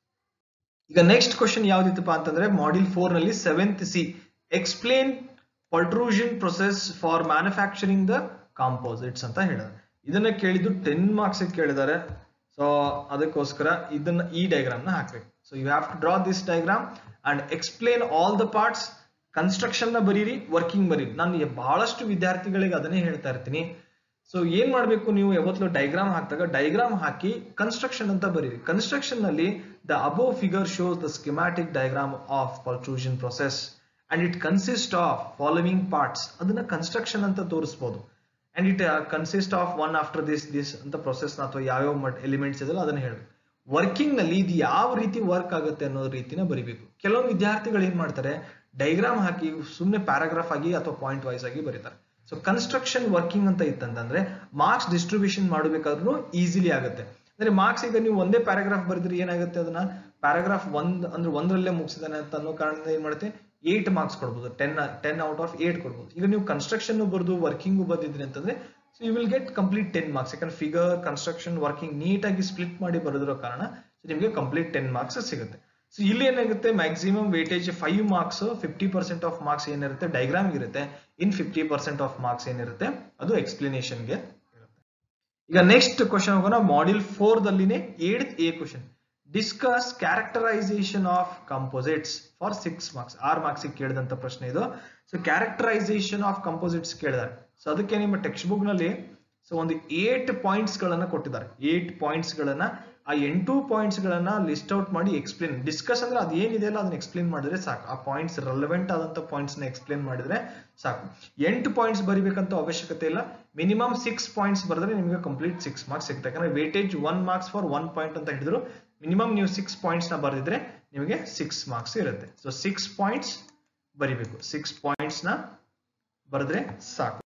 ಈಗ ನೆಕ್ಸ್ಟ್ ಕ್ವಶನ್ ಯಾವ್ದಿತ್ತಪ್ಪ ಅಂತಂದ್ರೆ ಮಾಡ್ಯೂಲ್ 4 ನಲ್ಲಿ 7th C, explain pultrusion process for manufacturing the composites ಅಂತ ಹೇಳಿದ್ದಾರೆ. ಇದನ್ನ ಕೇಳಿದ್ದು 10 ಮಾರ್ಕ್ಸ್ ಕೇಳಿದ್ದಾರೆ. ಸೊ ಅದಕ್ಕೋಸ್ಕರ ಇದನ್ನ ಈ ಡಯಾಗ್ರಾಮ್ ನ ಹಾಕ್ಬೇಕು. So you have to draw this diagram and explain all the parts. Construction ನ ಬರೀರಿ, ವರ್ಕಿಂಗ್ ಬರೀರಿ. ನಾನು ಬಹಳಷ್ಟು ವಿದ್ಯಾರ್ಥಿಗಳಿಗೆ ಅದನ್ನೇ ಹೇಳ್ತಾ ಇರ್ತೀನಿ. ಸೊ ಏನ್ ಮಾಡ್ಬೇಕು, ನೀವು ಯಾವತ್ತೂ ಡಯಾಗ್ರಾಮ್ ಹಾಕಿದಾಗ ಡಯಾಗ್ರಾಮ್ ಹಾಕಿ ಕನ್ಸ್ಟ್ರಕ್ಷನ್ ಅಂತ ಬರೀರಿ. ಕನ್ಸ್ಟ್ರಕ್ಷನ್ ನಲ್ಲಿ the above figure shows the schematic diagram of pultrusion process and it consist of following parts. ಅದನ್ನ ಕನ್ಸ್ಟ್ರಕ್ಷನ್ ಅಂತ ತೋರಿಸಬಹುದು. And it consist of one after this ಅಂತ ಪ್ರೊಸೆಸ್ ಅಥವಾ ಯಾವ್ಯಾವ ಎಲಿಮೆಂಟ್ಸ್ ಇದೆಲ್ಲ ಅದನ್ನ ಹೇಳ್ಬೇಕು. ವರ್ಕಿಂಗ್ ನಲ್ಲಿ ಇದು ಯಾವ ರೀತಿ ವರ್ಕ್ ಆಗುತ್ತೆ ಅನ್ನೋ ರೀತಿನ ಬರಿಬೇಕು. ಕೆಲವೊಂದು ವಿದ್ಯಾರ್ಥಿಗಳು ಏನ್ ಮಾಡ್ತಾರೆ, ಡಯಾಗ್ರಾಮ್ ಹಾಕಿ ಸುಮ್ಮನೆ ಪ್ಯಾರಾಗ್ರಾಫ್ ಆಗಿ ಅಥವಾ ಪಾಯಿಂಟ್ ವೈಸ್ ಆಗಿ ಬರೀತಾರೆ. ಸೊ ಕನ್ಸ್ಟ್ರಕ್ಷನ್ ವರ್ಕಿಂಗ್ ಅಂತ ಇತ್ತಂತಂದ್ರೆ ಮಾರ್ಕ್ಸ್ ಡಿಸ್ಟ್ರಿಬ್ಯೂಷನ್ ಮಾಡಬೇಕಾದ್ರೂ ಈಸಿಲಿ ಆಗುತ್ತೆ. ಅಂದ್ರೆ ಮಾರ್ಕ್ಸ್ ಈಗ ನೀವು ಒಂದೇ ಪ್ಯಾರಾಗ್ರಾಫ್ ಬರೆದ್ರೆ ಏನಾಗುತ್ತೆ, ಅದನ್ನ ಪ್ಯಾರಾಗ್ರಾಫ್ 1 ಅಂದ್ರೆ 1ರಲ್ಲೇ ಮುಗಿಸಿದಾನೆ ಅಂತ ಅನ್ನೋ ಕಾರಣದಿಂದ ಏನ್ ಮಾಡುತ್ತೆ, 8 ಮಾರ್ಕ್ಸ್ ಕೊಡ್ಬೋದು, 10 ಔಟ್ ಆಫ್ 8 ಕೊಡ್ಬೋದು. ಈಗ ನೀವು ಕನ್ಸ್ಟ್ರಕ್ಷನ್ ಬರೆದು ವರ್ಕಿಂಗ್ ಬಂದಿದ್ರಿ ಅಂತಂದ್ರೆ so you will get complete 10 marks. ಯಾಕಂದ್ರೆ ಫಿಗರ್, ಕನ್ಸ್ಟ್ರಕ್ಷನ್, ವರ್ಕಿಂಗ್ ನೀಟಾಗಿ ಸ್ಪ್ಲಿಟ್ ಮಾಡಿ ಬರೆದಿರೋ ಕಾರಣ ನಿಮಗೆ ಕಂಪ್ಲೀಟ್ 10 ಮಾರ್ಕ್ಸ್ ಸಿಗುತ್ತೆ. ಸೊ ಇಲ್ಲಿ ಏನಾಗುತ್ತೆ, maximum weightage 5 marks, 50% of marks ಏನಿರುತ್ತೆ ಡಯಾಗ್ರಾಮ್ ಇರುತ್ತೆ. ಇನ್ 50% ಆಫ್ ಮಾರ್ಕ್ಸ್ ಏನಿರುತ್ತೆ ಅದು ಎಕ್ಸ್ಪ್ಲನೇಷನ್ ಗೆ ಇರುತ್ತೆ. ಈಗ ನೆಕ್ಸ್ಟ್ ಕ್ವಶನ್ ಹೋಗೋಣ. ಮಾಡ್ಯೂಲ್ 4 ದಲ್ಲಿನೇ 8th A question, discuss characterization of composites for 6 marks. 6 marks ಕೇಳಿದಂತ ಪ್ರಶ್ನೆ ಇದು. ಸೊ ಕ್ಯಾರೆಕ್ಟರೈಸೇಷನ್ ಆಫ್ ಕಂಪೋಸಿಟ್ಸ್ ಕೇಳಿದ್ದಾರೆ. ಸೊ ಅದಕ್ಕೆ ನಿಮ್ಮ ಟೆಕ್ಸ್ಟ್ ಬುಕ್ ನಲ್ಲಿ ಸೊ ಒಂದು 8 ಪಾಯಿಂಟ್ಸ್ ಗಳನ್ನ ಕೊಟ್ಟಿದ್ದಾರೆ. 8 ಪಾಯಿಂಟ್ಸ್ ಗಳನ್ನ, ಆ 8 ಪಾಯಿಂಟ್ಸ್ ಗಳನ್ನ ಲಿಸ್ಟ್ ಔಟ್ ಮಾಡಿ ಎಕ್ಸ್ಪ್ಲೇನ್, ಡಿಸ್ಕಸ್ ಅಂದ್ರೆ ಅದು ಏನಿದೆ ಅಲ್ಲ ಅದನ್ನ ಎಕ್ಸ್ಪ್ಲೇನ್ ಮಾಡಿದ್ರೆ ಸಾಕು. ಆ ಪಾಯಿಂಟ್ಸ್ ರೆಲೆವೆಂಟ್ ಆದಂತ ಪಾಯಿಂಟ್ಸ್ ನ ಎಕ್ಸ್ಪ್ಲೇನ್ ಮಾಡಿದ್ರೆ ಸಾಕು. 8 ಪಾಯಿಂಟ್ಸ್ ಬರಿಬೇಕಂತ ಅವಶ್ಯಕತೆ ಇಲ್ಲ. ಮಿನಿಮಮ್ 6 ಪಾಯಿಂಟ್ಸ್ ಬರೆದ್ರೆ ನಿಮಗೆ ಕಂಪ್ಲೀಟ್ 6 ಮಾರ್ಕ್ಸ್ ಸಿಗುತ್ತೆ. ಯಾಕಂದ್ರೆ ವೇಟೇಜ್ 1 ಮಾರ್ಕ್ಸ್ ಫಾರ್ 1 ಪಾಯಿಂಟ್ ಅಂತ ಹಿಡಿದ್ರು. ಮಿನಿಮಮ್ ನೀವು 6 ಪಾಯಿಂಟ್ಸ್ ನ ಬರೆದಿದ್ರೆ ನಿಮಗೆ 6 ಮಾರ್ಕ್ಸ್ ಇರುತ್ತೆ. ಸೊ 6 ಪಾಯಿಂಟ್ಸ್ ಬರಿಬೇಕು. 6 ಪಾಯಿಂಟ್ಸ್ ನ ಬರೆದ್ರೆ ಸಾಕು.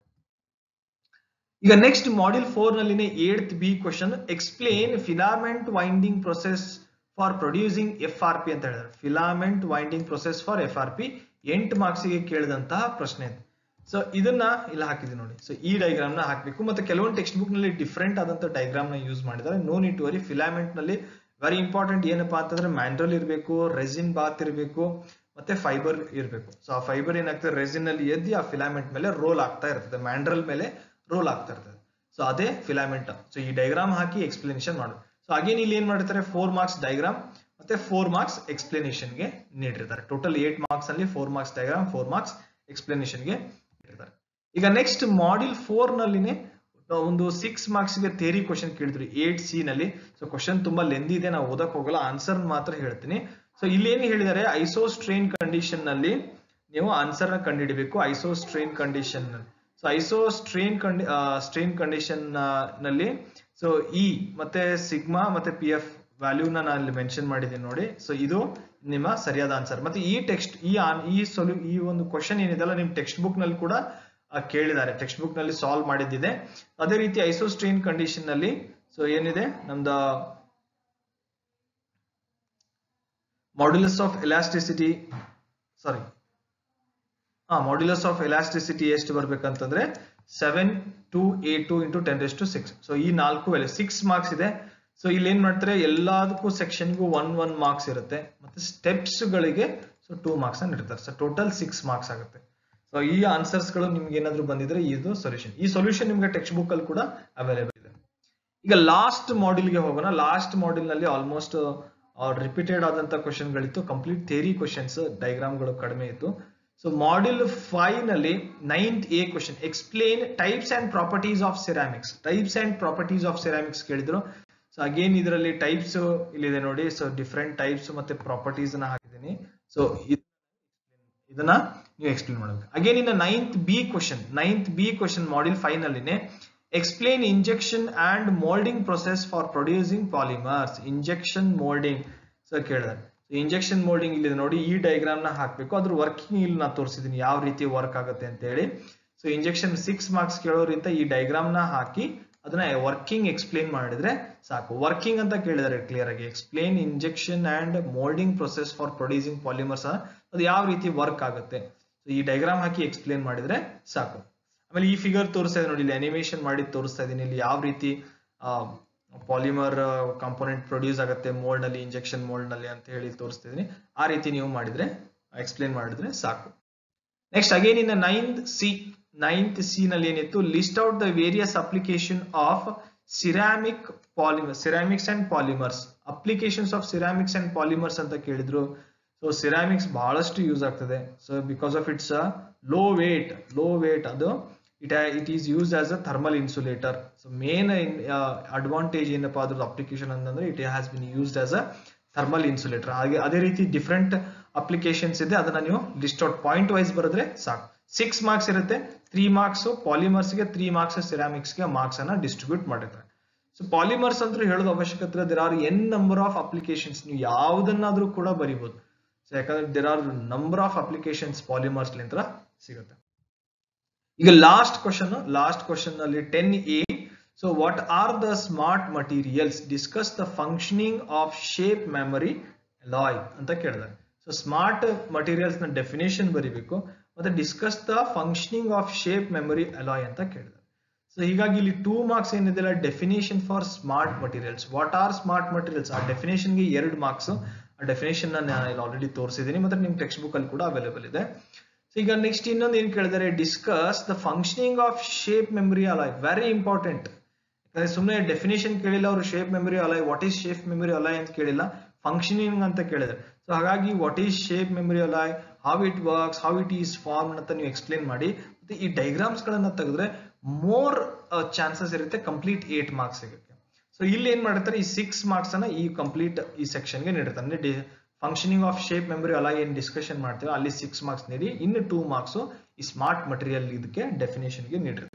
ಈಗ ನೆಕ್ಸ್ಟ್ ಮಾಡ್ಯೂಲ್ 4 ನಲ್ಲಿನೇ 8th B question, explain filament winding process for producing FRP ಅಂತ ಹೇಳಿದ್ದಾರೆ. Filament winding process for FRP 8 marks ಗೆ ಕೇಳಿದಂತಹ ಪ್ರಶ್ನೆ. ಸೊ ಇದನ್ನ ಇಲ್ಲಿ ಹಾಕಿದ್ವಿ ನೋಡಿ. ಸೊ ಈ ಡಯಾಗ್ರಾಮ್ ನ ಹಾಕಬೇಕು. ಮತ್ತೆ ಕೆಲವೊಂದು ಟೆಕ್ಸ್ಟ್ ಬುಕ್ ನಲ್ಲಿ ಡಿಫ್ರೆಂಟ್ ಆದಂತ ಡಯಾಗ್ರಾಮ್ ನ ಯೂಸ್ ಮಾಡಿದ್ದಾರೆ. No need to worry. Filament ನಲ್ಲಿ ವೆರಿ ಇಂಪಾರ್ಟೆಂಟ್ ಏನಪ್ಪಾ ಅಂತಂದ್ರೆ ಮ್ಯಾಂಡ್ರಲ್ ಇರಬೇಕು, ರೆಸಿನ್ ಬಾತ್ ಇರಬೇಕು, ಮತ್ತೆ ಫೈಬರ್ ಇರಬೇಕು. ಸೊ ಆ ಫೈಬರ್ ಏನಾಗ್ತದೆ, ರೆಸಿನ್ ಅಲ್ಲಿ ಎದ್ದಿ ಆ ಫಿಲಾಮೆಂಟ್ ಮೇಲೆ ರೋಲ್ ಆಗ್ತಾ ಇರ್ತದೆ, ಮ್ಯಾಂಡ್ರಲ್ ಮೇಲೆ ರೋಲ್ ಆಗ್ತಾ ಇರ್ತದೆ. ಸೊ ಅದೇ ಫಿಲಾಮೆಂಟ್. ಸೊ ಈ ಡಯಾಗ್ರಾಮ್ ಹಾಕಿ ಎಕ್ಸ್ಪ್ಲನೇಷನ್ ಮಾಡು. ಸೊ ಅಗೇನ್ ಇಲ್ಲಿ ಏನ್ ಮಾಡಿರ್ತಾರೆ, 4 ಮಾರ್ಕ್ಸ್ ಡಯಾಗ್ರಾಮ್ ಮತ್ತೆ 4 ಮಾರ್ಕ್ಸ್ ಎಕ್ಸ್ಪ್ಲನೇಷನ್ ಗೆ ನೀಡಿರ್ತಾರೆ. ಟೋಟಲ್ 8 ಮಾರ್ಕ್ಸ್ ಅಲ್ಲಿ 4 ಮಾರ್ಕ್ಸ್ ಡಯಾಗ್ರಾಮ್, 4 ಮಾರ್ಕ್ಸ್ ಎಕ್ಸ್ಪ್ಲನೇಷನ್ ಗೆ ನೀಡಿರ್ತಾರೆ. ಈಗ ನೆಕ್ಸ್ಟ್ ಮಾಡ್ಯೂಲ್ 4 ನಲ್ಲಿನೇ ಒಂದು 6 ಮಾರ್ಕ್ಸ್ ಗೆ ಥಿಯರಿ ಕ್ವಶನ್ ಕೇಳಿದ್ರು 8C ನಲ್ಲಿ. ಸೊ ಕ್ವಶನ್ ತುಂಬಾ ಲೆಂದಿ ಇದೆ, ನಾವು ಓದಕ್ ಹೋಗಲ್ಲ, ಆನ್ಸರ್ ಮಾತ್ರ ಹೇಳ್ತೀನಿ. ಸೊ ಇಲ್ಲಿ ಏನು ಹೇಳಿದ್ದಾರೆ, ಐಸೋಸ್ಟ್ರೇನ್ ಕಂಡೀಷನ್ ನಲ್ಲಿ ನೀವು ಆನ್ಸರ್ ನ ಕಂಡುಹಿಡಬೇಕು. Isostrain condition so isostrain strain condition ನಲ್ಲಿ ಸೊ ಇ ಮತ್ತೆ ಸಿಗ್ಮಾ ಮತ್ತೆ ಪಿ ಎಫ್ ವ್ಯಾಲ್ಯೂನ ನಾನು ಇಲ್ಲಿ ಮೆನ್ಷನ್ ಮಾಡಿದ್ದೀನಿ ನೋಡಿ. ಸೊ ಇದು ನಿಮ್ಮ ಸರಿಯಾದ ಆನ್ಸರ್. ಮತ್ತೆ ಈ ಟೆಕ್ಸ್ಟ್ ಈ ಒಂದು ಕ್ವಶನ್ ಏನಿದೆಲ್ಲ ನಿಮ್ ಟೆಕ್ಸ್ಟ್ ಬುಕ್ ನಲ್ಲಿ ಕೂಡ ಕೇಳಿದ್ದಾರೆ, ಟೆಕ್ಸ್ಟ್ ಬುಕ್ ನಲ್ಲಿ ಸಾಲ್ವ್ ಮಾಡಿದ್ದಿದೆ. ಅದೇ ರೀತಿ ಐಸೋಸ್ಟ್ರೇನ್ ಕಂಡೀಷನ್ ನಲ್ಲಿ ಸೊ ಏನಿದೆ ನಮ್ದು modulus of elasticity modulus of elasticity ಎಷ್ಟು ಬರ್ಬೇಕಂತಂದ್ರೆ 7.282 × 10⁶. ಸೊ ಈ 4 ವ್ಯಾಲ್ಯೂ 6 ಮಾರ್ಕ್ಸ್ ಇದೆ. ಸೊ ಇಲ್ಲಿ ಏನ್ ಮಾಡ್ತಾರೆ, ಎಲ್ಲದಕ್ಕೂ ಸೆಕ್ಷನ್ಗೂ 1 ಮಾರ್ಕ್ಸ್ ಇರುತ್ತೆ, ಮತ್ತೆ ಸ್ಟೆಪ್ಸ್ ಗಳಿಗೆ ಸೊ 2 ಮಾರ್ಕ್ಸ್ ಅನ್ನು ಇಡ್ತಾರೆ. ಸೊ ಟೋಟಲ್ 6 ಮಾರ್ಕ್ಸ್ ಆಗುತ್ತೆ. ಸೊ ಈ ಆನ್ಸರ್ಸ್ ಗಳು ನಿಮ್ಗೆ ಏನಾದ್ರು ಬಂದಿದ್ರೆ ಇದು ಸೊಲ್ಯೂಷನ್. ಈ ಸೊಲ್ಯೂಷನ್ ನಿಮ್ಗೆ ಟೆಕ್ಸ್ಟ್ ಬುಕ್ ಅಲ್ಲಿ ಕೂಡ ಅವೈಲೇಬಲ್ ಇದೆ. ಈಗ ಲಾಸ್ಟ್ ಮಾಡ್ಯೂಲ್ ಗೆ ಹೋಗೋಣ. ಲಾಸ್ಟ್ ಮಾಡ್ಯೂಲ್ ನಲ್ಲಿ ಆಲ್ಮೋಸ್ಟ್ ರಿಪೀಟೆಡ್ ಆದಂತ ಕ್ವಶನ್ ಗಳಿತ್ತು, ಕಂಪ್ಲೀಟ್ ಥಿಯರಿ ಕ್ವಶನ್ಸ್, ಡಯಾಗ್ರಾಮ್ ಗಳು ಕಡಿಮೆ ಇತ್ತು. ಸೊ ಮಾಡ್ಯೂಲ್ 5 ನಲ್ಲಿ 9th A question, explain types and properties of ceramics. Types and properties of ceramics ಕೇಳಿದ್ರು. ಸೊ ಅಗೇನ್ ಇದರಲ್ಲಿ ಟೈಪ್ಸ್ ಇಲ್ಲಿದೆ ನೋಡಿ. ಸೊ ಡಿಫ್ರೆಂಟ್ ಟೈಪ್ಸ್ ಮತ್ತೆ ಪ್ರಾಪರ್ಟೀಸ್ ಅನ್ನ ಹಾಕಿದ್ದೀನಿ. ಸೊ ಇದನ್ನ ನೀವು ಎಕ್ಸ್ಪ್ಲೇನ್ ಮಾಡಬೇಕು. ಅಗೇನ್ ಇನ್ನ 9th B ಕ್ವಶನ್ ಮಾಡ್ಯೂಲ್ 5 ನಲ್ಲಿನೇ explain injection and moulding process for producing polymers. Injection moulding so ಕೇಳಿದ್ದಾರೆ. ಇಂಜೆಕ್ಷನ್ ಮೋಲ್ಡಿಂಗ್ ಇಲ್ಲಿ ನೋಡಿ, ಈ ಡಯಾಗ್ರಾಮ್ ನ ಹಾಕ್ಬೇಕು, ಅದ್ರ ವರ್ಕಿಂಗ್ ಇಲ್ಲಿ ನಾನು ತೋರಿಸಿದೀನಿ ಯಾವ ರೀತಿ ವರ್ಕ್ ಆಗುತ್ತೆ ಅಂತ ಹೇಳಿ. ಸೊ ಇಂಜೆಕ್ಷನ್ 6 ಮಾರ್ಕ್ಸ್ ಕೇಳೋರಿಂದ ಈ ಡಯಾಗ್ರಾಮ್ ನ ಹಾಕಿ ಅದನ್ನ ವರ್ಕಿಂಗ್ ಎಕ್ಸ್ಪ್ಲೇನ್ ಮಾಡಿದ್ರೆ ಸಾಕು. ವರ್ಕಿಂಗ್ ಅಂತ ಕೇಳಿದರೆ ಕ್ಲಿಯರ್ ಆಗಿ explain injection and moulding process for producing polymers, ಅದು ಯಾವ ರೀತಿ ವರ್ಕ್ ಆಗುತ್ತೆ ಸೊ ಈ ಡಯಾಗ್ರಾಮ್ ಹಾಕಿ ಎಕ್ಸ್ಪ್ಲೇನ್ ಮಾಡಿದ್ರೆ ಸಾಕು. ಆಮೇಲೆ ಈ ಫಿಗರ್ ತೋರಿಸ್ತಾ ಇದೆ ನೋಡಿ, ಇಲ್ಲಿ ಅನಿಮೇಷನ್ ಮಾಡಿ ತೋರಿಸ್ತಾ ಇದೀನಿ. ಇಲ್ಲಿ ಯಾವ ರೀತಿ ಪಾಲಿಮರ್ ಕಾಂಪೋನೆಂಟ್ ಪ್ರೊಡ್ಯೂಸ್ ಆಗುತ್ತೆ ಮೋಲ್ಡ್ ನಲ್ಲಿ, ಇಂಜೆಕ್ಷನ್ ಮೋಲ್ಡ್ ನಲ್ಲಿ ಅಂತ ಹೇಳಿ ತೋರಿಸ್ತಾ ಇದೀನಿ. ಆ ರೀತಿ ನೀವು ಮಾಡಿದ್ರೆ ಎಕ್ಸ್ಪ್ಲೇನ್ ಮಾಡಿದ್ರೆ ಸಾಕು. Next again in 9th C ನಲ್ಲಿ ಏನಿತ್ತು, list out the various application of ceramics and polymers. Applications of ceramics and polymers ಅಂತ ಕೇಳಿದ್ರು. ಸೊ ಸಿರಾಮಿಕ್ಸ್ ಬಹಳಷ್ಟು ಯೂಸ್ ಆಗ್ತದೆ. So because of its low weight ಅದು it is used as a thermal insulator. So main advantage ಏನಪ್ಪಾ ಅದ್ರ application ಅಂತಂದ್ರೆ it has been used as a thermal insulator. ಹಾಗೆ ಅದೇ ರೀತಿ ಡಿಫ್ರೆಂಟ್ ಅಪ್ಲಿಕೇಶನ್ಸ್ ಇದೆ, ಅದನ್ನ ನೀವು ಲಿಸ್ಟ್ ಔಟ್ ಪಾಯಿಂಟ್ ವೈಸ್ ಬರೆದ್ರೆ ಸಾಕು. 6 ಮಾರ್ಕ್ಸ್ ಇರುತ್ತೆ, 3 ಮಾರ್ಕ್ಸ್ ಪಾಲಿಮರ್ಸ್ ಗೆ, 3 ಮಾರ್ಕ್ಸ್ ಸಿರಾಮಿಕ್ಸ್ ಗೆ ಮಾರ್ಕ್ಸ್ ಅನ್ನ ಡಿಸ್ಟ್ರಿಬ್ಯೂಟ್ ಮಾಡಿರ್ತಾರೆ. ಸೊ ಪಾಲಿಮರ್ಸ್ ಅಂತ ಹೇಳೋದು ಅವಶ್ಯಕತೆ, there are n number of applications, ನೀವು ಯಾವುದನ್ನಾದ್ರೂ ಕೂಡ ಬರೀಬಹುದು. ಸೊ ಯಾಕಂದ್ರೆ there are number of applications polymers ಲಿಂದ ಸಿಗುತ್ತೆ. ಈಗ ಲಾಸ್ಟ್ ಕ್ವಶನ್ ನಲ್ಲಿ 10A. So what are the smart materials, discuss the functioning of shape memory alloy ಅಂತ ಕೇಳಿದ್ದಾರೆ. ಸೊ ಸ್ಮಾರ್ಟ್ ಮಟೀರಿಯಲ್ಸ್ ನ ಡೆಫಿನೇಷನ್ ಬರೀಬೇಕು, ಮತ್ತೆ discuss the functioning of shape memory alloy ಅಂತ ಕೇಳಿದ್ದಾರೆ. ಸೊ ಹೀಗಾಗಿ ಇಲ್ಲಿ 2 ಮಾರ್ಕ್ಸ್ ಏನಿದೆ, definition for smart materials. What are smart materials, ಆ ಡೆಫಿನೇಷನ್ ಗೆ 2 ಮಾರ್ಕ್ಸ್. ಆ ಡೆಫಿನೇಷನ್ ನಾನು ಆಲ್ರೆಡಿ ತೋರಿಸಿದ್ದೀನಿ, ಮತ್ತೆ ನಿಮ್ ಟೆಕ್ಸ್ಟ್ ಬುಕ್ ಅಲ್ಲಿ ಕೂಡ ಅವೈಲೇಬಲ್ ಇದೆ. ಸೊ ಈಗ ನೆಕ್ಸ್ಟ್ ಇನ್ನೊಂದು ಏನ್ ಕೇಳಿದರೆ, discuss the functioning of shape memory alloy. Very important, ಸುಮ್ಮನೆ ಡೆಫಿನೇಷನ್ ಕೇಳಿಲ್ಲ ಅವರು, shape memory alloy, what is shape memory alloy ಅಂತ ಕೇಳಿಲ್ಲ, ಫಂಕ್ಷನಿಂಗ್ ಅಂತ ಕೇಳಿದ್ರೆ. ಸೊ ಹಾಗಾಗಿ what is shape memory alloy, how it works, how it is form ಅಂತ ನೀವು ಎಕ್ಸ್ಪ್ಲೇನ್ ಮಾಡಿ. ಮತ್ತೆ ಈ ಡಯಾಗ್ರಾಮ್ಸ್ ಗಳನ್ನ ತೆಗೆದ್ರೆ ಮೋರ್ ಚಾನ್ಸಸ್ ಇರುತ್ತೆ ಕಂಪ್ಲೀಟ್ 8 ಮಾರ್ಕ್ಸ್ ಸಿಗುತ್ತೆ. ಸೊ ಇಲ್ಲಿ ಏನ್ ಮಾಡ್ತಾರೆ, ಈ 6 ಮಾರ್ಕ್ಸ್ ಅನ್ನ ಈ ಕಂಪ್ಲೀಟ್ ಈ ಸೆಕ್ಷನ್ ಗೆ ನೀಡುತ್ತಾರೆ. Functioning of shape memory alloy ಏನ್ ಡಿಸ್ಕಷನ್ ಮಾಡ್ತೀವಿ ಅಲ್ಲಿ 6 ಮಾರ್ಕ್ಸ್ ನೀಡಿ, ಇನ್ನು 2 ಮಾರ್ಕ್ಸ್ ಈ ಸ್ಮಾರ್ಟ್ ಮಟೀರಿಯಲ್ ಇದಕ್ಕೆ ಡೆಫಿನೇಷನ್ ಗೆ ನೀಡಿರ್ತಾರೆ.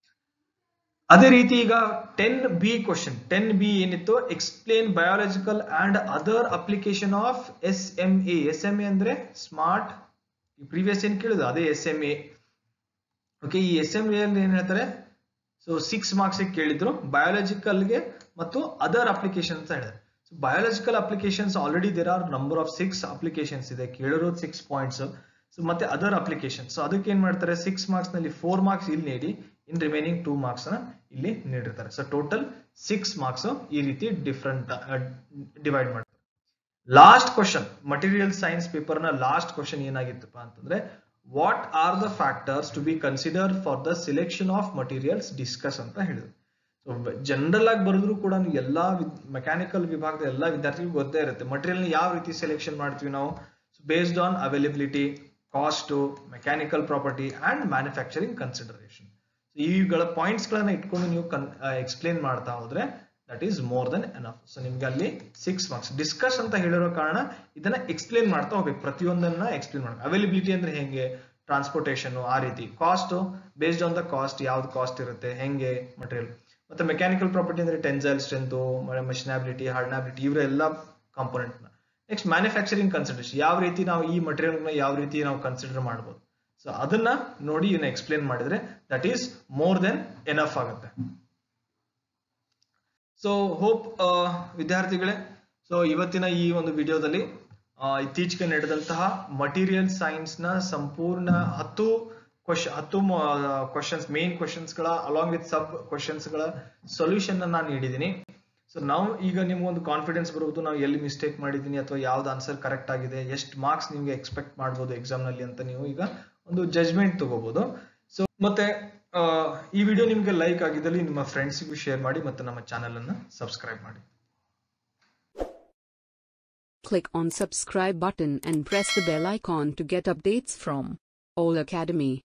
ಅದೇ ರೀತಿ ಈಗ 10B ಕ್ವಶನ್, 10B ಏನಿತ್ತು, explain biological and other application of SMA. SMA ಅಂದ್ರೆ ಸ್ಮಾರ್ಟ್, ಪ್ರೀವಿಯಸ್ ಏನ್ ಕೇಳಿದ್ರು ಅದೇ SMA. ಓಕೆ, ಈ SMA ಅಲ್ಲಿ ಏನ್ ಹೇಳ್ತಾರೆ, ಸೊ 6 ಮಾರ್ಕ್ಸ್ ಕೇಳಿದ್ರು, ಬಯಾಲಜಿಕಲ್ ಗೆ ಮತ್ತು ಅದರ್ ಅಪ್ಲಿಕೇಶನ್ ಅಂತ ಹೇಳಿದ್ರು. Biological applications already there are number of 6 applications ಇದೆ, ಕೇಳಿರೋದು 6 ಪಾಯಿಂಟ್ಸ್. ಸೊ ಮತ್ತೆ ಅದರ್ ಅಪ್ಲಿಕೇಶನ್, ಸೊ ಅದಕ್ಕೆ ಏನ್ ಮಾಡ್ತಾರೆ, 6 ಮಾರ್ಕ್ಸ್ ನಲ್ಲಿ 4 ಮಾರ್ಕ್ಸ್ ಇಲ್ಲಿ ನೀಡಿ, ಇನ್ ರಿಮೈನಿಂಗ್ 2 ಮಾರ್ಕ್ಸ್ ಇಲ್ಲಿ ನೀಡಿರ್ತಾರೆ. ಸೊ ಟೋಟಲ್ 6 ಮಾರ್ಕ್ಸ್ ಈ ರೀತಿ ಡಿಫ್ರೆಂಟ್ ಡಿವೈಡ್ ಮಾಡ್ತಾರೆ. Last question, material science paper ನ ಲಾಸ್ಟ್ ಕ್ವಶನ್ ಏನಾಗಿತ್ತಪ್ಪ ಅಂತಂದ್ರೆ, what are the factors to be consider for the selection of materials, discuss ಅಂತ ಹೇಳಿದ್ರು. ಸೊ ಜನರಲ್ ಆಗಿ ಬರೆದ್ರು ಕೂಡ ಎಲ್ಲಾ ಮೆಕ್ಯಾನಿಕಲ್ ವಿಭಾಗದ ಎಲ್ಲಾ ವಿದ್ಯಾರ್ಥಿಗಳು ಗೊತ್ತೇ ಇರುತ್ತೆ ಮಟೀರಿಯಲ್ ಯಾವ ರೀತಿ ಸೆಲೆಕ್ಷನ್ ಮಾಡ್ತೀವಿ ನಾವು. Based on availability, cost, mechanical property and manufacturing consideration. ಈಗಳ ಪಾಯಿಂಟ್ಸ್ ಗಳನ್ನ ಇಟ್ಕೊಂಡು ನೀವು ಎಕ್ಸ್ಪ್ಲೇನ್ ಮಾಡ್ತಾ ಹೋದ್ರೆ that is more than enough. So ನಿಮ್ಗೆ ಅಲ್ಲಿ 6 ಮಾರ್ಕ್ಸ್. ಡಿಸ್ಕಸ್ ಅಂತ ಹೇಳಿರೋ ಕಾರಣ ಇದನ್ನ ಎಕ್ಸ್ಪ್ಲೇನ್ ಮಾಡ್ತಾ ಹೋಗ್ಬೇಕು, ಪ್ರತಿಯೊಂದನ್ನ ಎಕ್ಸ್ಪ್ಲೇನ್ ಮಾಡ್ಬೇಕು. ಅವೈಲಬಿಲಿಟಿ ಅಂದ್ರೆ ಹೆಂಗೆ, ಟ್ರಾನ್ಸ್ಪೋರ್ಟೇಷನ್ ಆ ರೀತಿ, cost based on the cost, ಯಾವ್ದು ಕಾಸ್ಟ್ ಇರುತ್ತೆ, ಹೆಂಗೆ ಮಟೀರಿಯಲ್, ಮತ್ತೆ ಮೆಕ್ಯಾನಿಕಲ್ ಪ್ರಾಪರ್ಟಿ ಅಂದ್ರೆ ಟೆನ್ಸೈಲ್ ಸ್ಟ್ರೆಂತ್, ಮೆಷಿನಬಿಲಿಟಿ, ಹಾರ್ಡನಬಿಲಿಟಿ, ಇವರೆಲ್ಲ ಕಾಂಪೋನೆಂಟ್. ನೆಕ್ಸ್ಟ್ ಮ್ಯಾನುಫ್ಯಾಕ್ಚರಿಂಗ್ ಕನ್ಸಿಡರೇಷನ್, ಯಾವ ರೀತಿ ನಾವು ಈ ಮಟೀರಿಯಲ್ ಯಾವ ರೀತಿ ನಾವು ಕನ್ಸಿಡರ್ ಮಾಡ್ಬೋದು. ಸೊ ಅದನ್ನ ನೋಡಿ ಇದನ್ನ ಎಕ್ಸ್ಪ್ಲೇನ್ ಮಾಡಿದ್ರೆ that is more than enough ಆಗುತ್ತೆ. ಸೊ ಹೋಪ್ ವಿದ್ಯಾರ್ಥಿಗಳೇ, ಸೊ ಇವತ್ತಿನ ಈ ಒಂದು ವಿಡಿಯೋದಲ್ಲಿ ಇತ್ತೀಚೆಗೆ ನಡೆದಂತಹ ಮಟೀರಿಯಲ್ ಸೈನ್ಸ್ ನ ಸಂಪೂರ್ಣ 10 ಕ್ವಶನ್ಸ್, ಮೇನ್ ಕ್ವಶನ್ಸ್ ಗಳ ಅಲಾಂಗ್ ವಿತ್ ಸಬ್ ಕ್ವಶನ್ಸ್ ಗಳ ಸೊಲ್ಯೂಷನ್ ನಾನು ನೀಡಿದ್ದೀನಿ. ಸೊ ನಾವು ಈಗ ನಿಮ್ಗೊಂದು ಕಾನ್ಫಿಡೆನ್ಸ್ ಬರುವುದು, ನಾವು ಎಲ್ಲಿ ಮಿಸ್ಟೇಕ್ ಮಾಡಿದ್ದೀನಿ ಅಥವಾ ಯಾವ್ದು ಆನ್ಸರ್ ಕರೆಕ್ಟ್ ಆಗಿದೆ, ಎಷ್ಟು ಮಾರ್ಕ್ಸ್ ನಿಮ್ಗೆ ಎಕ್ಸ್ಪೆಕ್ಟ್ ಮಾಡ್ಬೋದು ಎಕ್ಸಾಮ್ ನಲ್ಲಿ ಅಂತ ನೀವು ಈಗ ಒಂದು ಜಜ್ಮೆಂಟ್ ತಗೋಬಹುದು. ಸೊ ಮತ್ತೆ ಈ ವಿಡಿಯೋ ನಿಮ್ಗೆ ಲೈಕ್ ಆಗಿದ್ದಲ್ಲಿ ನಿಮ್ಮ ಫ್ರೆಂಡ್ಸ್ಗೂ ಶೇರ್ ಮಾಡಿ, ಮತ್ತೆ ನಮ್ಮ ಚಾನೆಲ್ ಅನ್ನು ಸಬ್ಸ್ಕ್ರೈಬ್ ಮಾಡಿ. Click on subscribe button and press the bell icon to get updates from All Academy.